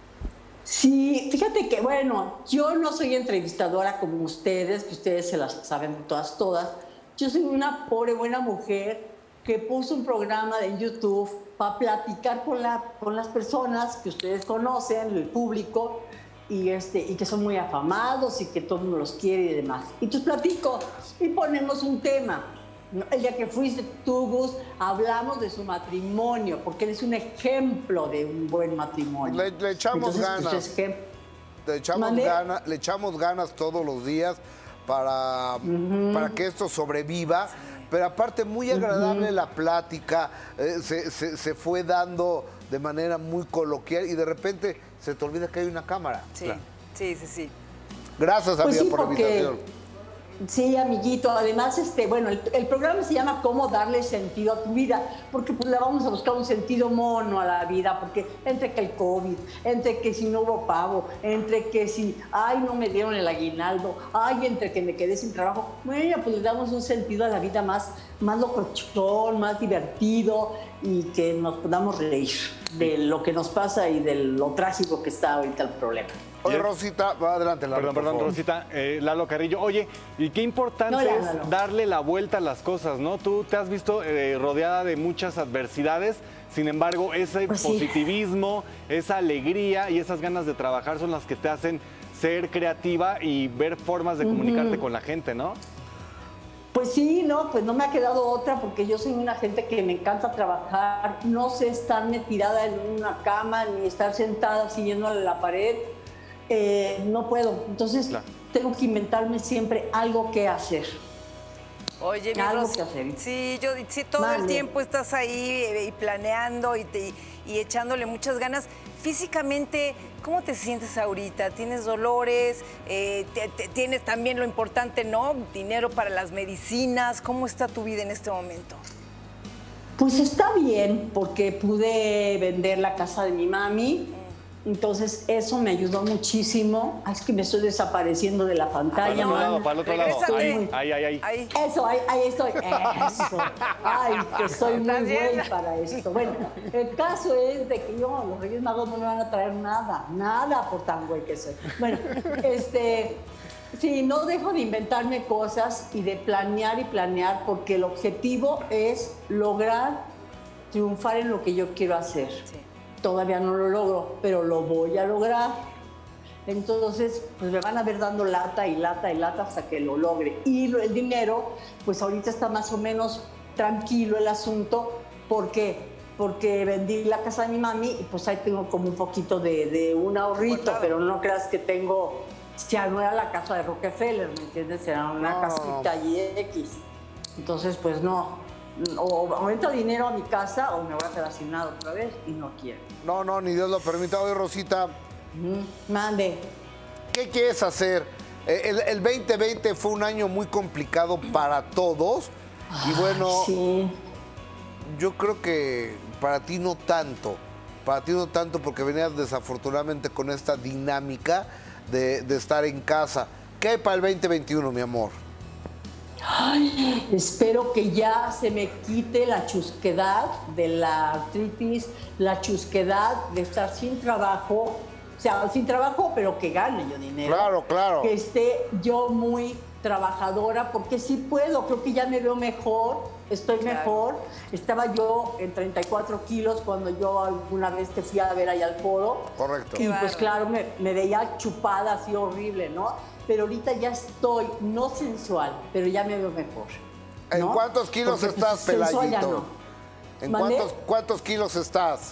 Sí, fíjate que, bueno, yo no soy entrevistadora como ustedes, que ustedes se las saben todas, todas. Yo soy una pobre buena mujer que puso un programa de YouTube para platicar con, la, con las personas que ustedes conocen, el público, y, este, y que son muy afamados y que todo el mundo los quiere y demás. Y entonces platico y ponemos un tema. El día que fuiste tú, Gus, hablamos de su matrimonio, porque él es un ejemplo de un buen matrimonio. Le, le echamos entonces, ganas. Pues, es le, echamos gana, le echamos ganas todos los días para, uh-huh. para que esto sobreviva. Pero aparte, muy agradable uh-huh. la plática, eh, se, se, se fue dando de manera muy coloquial y de repente se te olvida que hay una cámara. Sí, claro. sí, sí, sí. Gracias, amiga, pues sí, por la invitación. Sí, amiguito. Además, este, bueno, el, el programa se llama Cómo darle sentido a tu vida, porque pues le vamos a buscar un sentido mono a la vida, porque entre que el COVID, entre que si no hubo pavo, entre que si, ay, no me dieron el aguinaldo, ay, entre que me quedé sin trabajo, bueno, pues le damos un sentido a la vida más, más locochón, más divertido y que nos podamos reír de lo que nos pasa y de lo trágico que está ahorita el problema. Oye, Rosita, va adelante, Lalo. Perdón, perdón, Rosita, eh, Lalo Carrillo. Oye, y qué importante no, es Lalo. darle la vuelta a las cosas, ¿no? Tú te has visto eh, rodeada de muchas adversidades, sin embargo, ese pues positivismo, sí. esa alegría y esas ganas de trabajar son las que te hacen ser creativa y ver formas de comunicarte uh-huh. con la gente, ¿no? Pues sí, no, pues no me ha quedado otra porque yo soy una gente que me encanta trabajar, no sé estarme tirada en una cama ni estar sentada siguiendo a la pared. Eh, no puedo, entonces claro. tengo que inventarme siempre algo que hacer. Oye, mi algo Ros, que hacer. Sí, yo sí, todo vale. el tiempo estás ahí y planeando y, te, y echándole muchas ganas. físicamente, ¿cómo te sientes ahorita? ¿Tienes dolores? Eh, te, te, ¿Tienes también lo importante, no? Dinero para las medicinas. ¿Cómo está tu vida en este momento? Pues está bien, porque pude vender la casa de mi mami. Entonces, eso me ayudó muchísimo. Ay, es que me estoy desapareciendo de la pantalla. Para el otro lado, para el otro lado. Estoy Ahí, ahí, ahí, ahí. Eso, ahí, ahí estoy. Eso. Ay, que soy muy buena para esto. Bueno, el caso es de que yo, los Reyes Magos no me van a traer nada. Nada por tan güey que soy. Bueno, este... Sí, no dejo de inventarme cosas y de planear y planear, porque el objetivo es lograr triunfar en lo que yo quiero hacer. Sí. Todavía no lo logro, pero lo voy a lograr. Entonces, pues me van a ver dando lata y lata y lata hasta que lo logre. Y el dinero, pues ahorita está más o menos tranquilo el asunto. ¿Por qué? Porque vendí la casa de mi mami y pues ahí tengo como un poquito de, de un ahorrito, pero no creas que tengo... Ya no era la casa de Rockefeller, ¿me entiendes? Era una no. casita allí X. Entonces, pues no. O aumento dinero a mi casa o me voy a quedar sin nada otra vez y no quiero. No, no, ni Dios lo permita. Oye, Rosita. Mm, mande. ¿Qué quieres hacer? El, el veinte veinte fue un año muy complicado para todos. Ay, y bueno, sí. Yo creo que para ti no tanto. Para ti no tanto porque venías desafortunadamente con esta dinámica De, de estar en casa. ¿Qué hay para el veinte veintiuno, mi amor? Ay, espero que ya se me quite la chusquedad de la artritis, la chusquedad de estar sin trabajo, o sea, sin trabajo, pero que gane yo dinero. Claro, claro. Que esté yo muy trabajadora, porque sí puedo, creo que ya me veo mejor, estoy claro. mejor. Estaba yo en treinta y cuatro kilos cuando yo alguna vez te fui a ver ahí al foro. Correcto. Y pues claro, me, me veía chupada así horrible, ¿no? Pero ahorita ya estoy, no sensual, pero ya me veo mejor, ¿no? ¿En cuántos kilos porque, estás, pues, Pelayito? No. ¿En cuántos, cuántos kilos estás?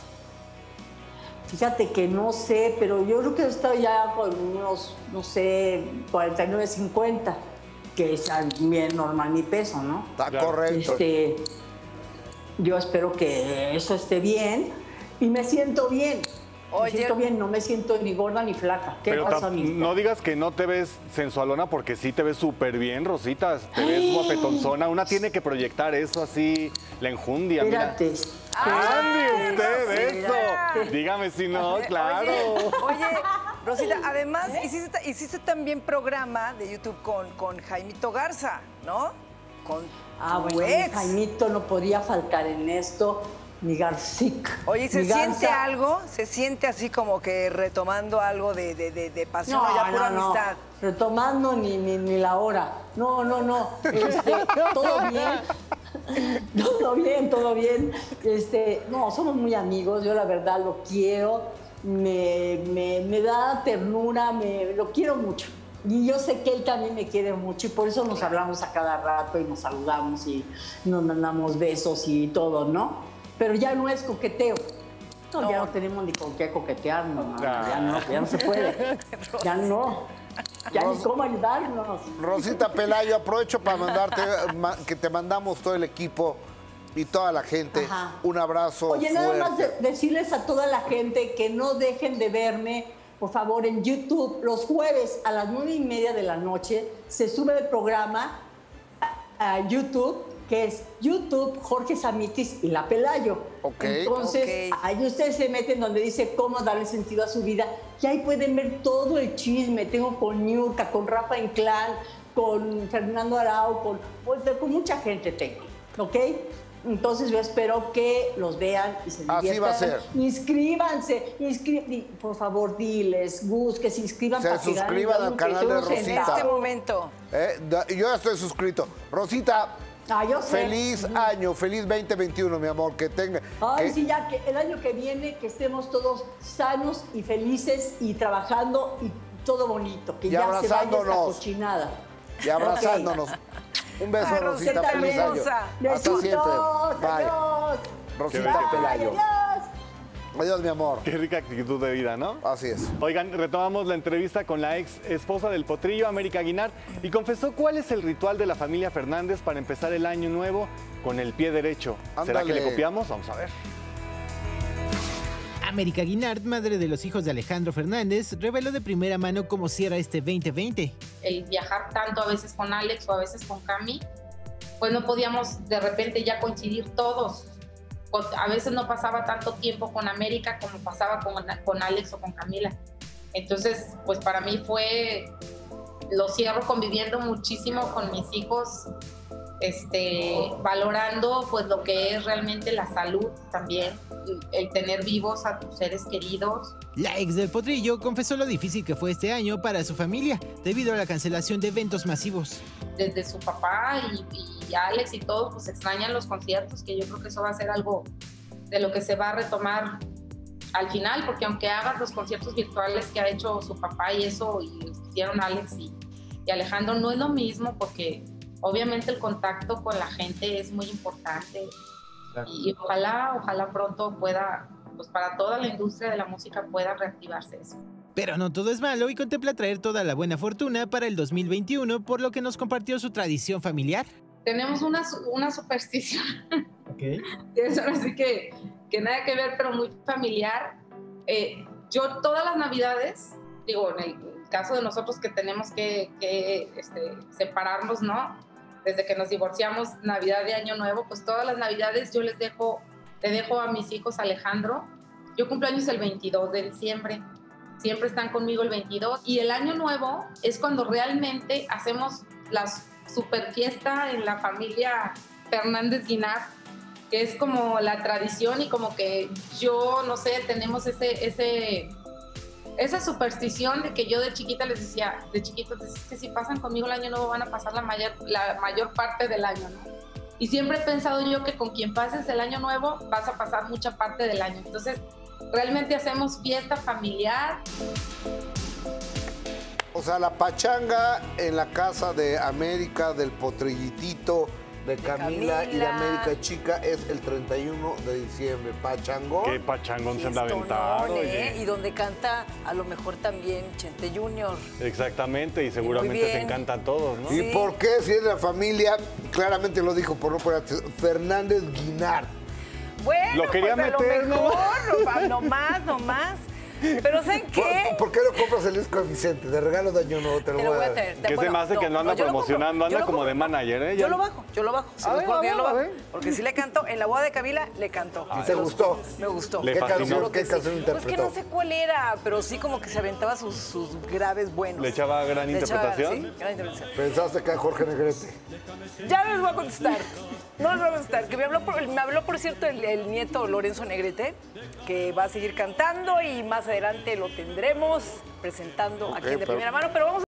Fíjate que no sé, pero yo creo que estoy ya con unos, no sé, cuarenta y nueve, cincuenta. Que es bien normal mi peso, ¿no? Está correcto. Este, yo espero que eso esté bien y me siento bien. Oye, me siento bien, no me siento ni gorda ni flaca. ¿Qué pero pasa, amiga? No digas que no te ves sensualona porque sí te ves súper bien, Rosita. Te ¡ay! Ves guapetonzona. Una tiene que proyectar eso así, la enjundia. Espérate. ¡Ande usted eso! Dígame si no, claro. Oye, oye Rosita, además ¿eh? hiciste, hiciste también programa de YouTube con, con Jaimito Garza, ¿no? Con ah, bueno, ex. Mi Jaimito no podía faltar en esto, mi Garcic. Oye, ¿se mi siente Garza. algo? ¿Se siente así como que retomando algo de, de, de, de pasión no, o ya pura no, amistad? No, retomando ni, ni, ni la hora. No, no, no. Este, todo bien. Todo bien, todo bien. Este, no, somos muy amigos, yo la verdad lo quiero. Me, me, me da ternura, me, lo quiero mucho. Y yo sé que él también me quiere mucho y por eso nos hablamos a cada rato y nos saludamos y nos mandamos besos y todo, ¿no? Pero ya no es coqueteo. No, no. Ya no tenemos ni con qué coquetear, no, no, ya no, ya no se puede. Ya no. Ya Ros ni cómo ayudarnos. Rosita Pelayo, aprovecho para mandarte, que te mandamos todo el equipo y toda la gente. Ajá. Un abrazo. Oye, fuerte. Nada más de decirles a toda la gente que no dejen de verme, por favor, en YouTube. Los jueves a las nueve y media de la noche se sube el programa a YouTube, que es YouTube Jorge Samitis y La Pelayo. Okay. Entonces, okay. ahí ustedes se meten donde dice cómo darle sentido a su vida. Y ahí pueden ver todo el chisme. Tengo con Niurka, con Rafa Inclán, con Fernando Arau, con, con mucha gente tengo. ¿Ok? Entonces yo espero que los vean y se diviertan. Así va a ser. Inscríbanse, inscrí... por favor, diles, Gus, que se inscriban. Se para suscriban al canal de Rosita. En este momento. Eh, yo ya estoy suscrito. Rosita, ah, yo sé. feliz uh-huh. año, feliz veinte veintiuno, mi amor, que tenga. Ay, que... sí, ya que el año que viene, que estemos todos sanos y felices y trabajando y todo bonito, que y ya se vaya esta cochinada. Y abrazándonos. Okay. Un beso, ay, Rosita, feliz año. Hasta siempre. Bye. Adiós. Rosita Pelayo. Adiós. Adiós, mi amor. Qué rica actitud de vida, ¿no? Así es. Oigan, retomamos la entrevista con la ex esposa del Potrillo, América Guinart, y confesó cuál es el ritual de la familia Fernández para empezar el año nuevo con el pie derecho. Ándale. ¿Será que le copiamos? Vamos a ver. América Guinard, madre de los hijos de Alejandro Fernández, reveló de primera mano cómo cierra este veinte veinte. El viajar tanto a veces con Alex o a veces con Cami, pues no podíamos de repente ya coincidir todos. A veces no pasaba tanto tiempo con América como pasaba con, con Alex o con Camila. Entonces, pues para mí fue, lo cierro conviviendo muchísimo con mis hijos, este, valorando pues lo que es realmente la salud también, el, el tener vivos a tus seres queridos. La ex del Potrillo confesó lo difícil que fue este año para su familia debido a la cancelación de eventos masivos. Desde su papá y, y Alex y todos pues extrañan los conciertos, que yo creo que eso va a ser algo de lo que se va a retomar al final, porque aunque hagas los conciertos virtuales que ha hecho su papá y eso, y hicieron Alex y, y Alejandro, no es lo mismo, porque obviamente el contacto con la gente es muy importante. Claro. Y ojalá, ojalá pronto pueda, pues para toda la industria de la música pueda reactivarse eso. Pero no todo es malo y contempla traer toda la buena fortuna para el dos mil veintiuno, por lo que nos compartió su tradición familiar. Tenemos una, una superstición. Okay. Eso así que, que nada que ver, pero muy familiar. Eh, yo todas las navidades, digo, en el caso de nosotros que tenemos que, que este, separarnos, ¿no? Desde que nos divorciamos, Navidad y Año Nuevo, pues todas las navidades yo les dejo, le dejo a mis hijos Alejandro. Yo cumplo años el veintidós de diciembre. Siempre están conmigo el veintidós. Y el Año Nuevo es cuando realmente hacemos la super fiesta en la familia Fernández Guinard, que es como la tradición y como que yo, no sé, tenemos ese, ese, esa superstición de que yo de chiquita les decía, de chiquitos, es que si pasan conmigo el Año Nuevo van a pasar la mayor, la mayor parte del año, ¿no? Y siempre he pensado yo que con quien pases el Año Nuevo vas a pasar mucha parte del año. Entonces, realmente hacemos fiesta familiar. O sea, la pachanga en la casa de América, del Potrillitito, de Camila, Camila y de América Chica es el treinta y uno de diciembre. ¿Pachangón? Qué pachangón se anda Fiestonón, aventado. ¿eh? Y donde canta a lo mejor también Chente Junior. Exactamente, y seguramente se encantan todos, ¿no? ¿Y Sí. por qué? Si es la familia, claramente lo dijo por no por Fernández Guinard. Bueno, Lo quería pues a meter, lo ¿no? mejor, no, no más, no más. Pero ¿saben qué? ¿Por, ¿Por qué no compras el disco de Vicente? De regalo de Año Nuevo te lo, Te lo voy a voy a dar. traer. Que se Bueno, me hace no, que no anda no, yo lo promocionando, compro, yo anda lo como compro. de manager, ¿eh? Yo Ya- lo bajo, yo lo bajo. Se A los ver, juro a que yo ver, lo a bajo. ver. Porque si le canto, en la boda de Camila, le canto. ¿Y te gustó? Me gustó. Le ¿Qué fascinó. canción, qué Sí. canción Pues que interpretó? no sé cuál era, pero sí como que se aventaba sus, sus graves buenos. ¿Le echaba gran Le echaba, interpretación? sí, gran interpretación. ¿Pensaste que a Jorge Negrete? Ya les voy a contestar. No les voy a contestar. Que me habló, por, me habló por cierto, el, el nieto Lorenzo Negrete, que va a seguir cantando y más adelante lo tendremos presentando Ok, aquí de pero- primera mano. Pero vamos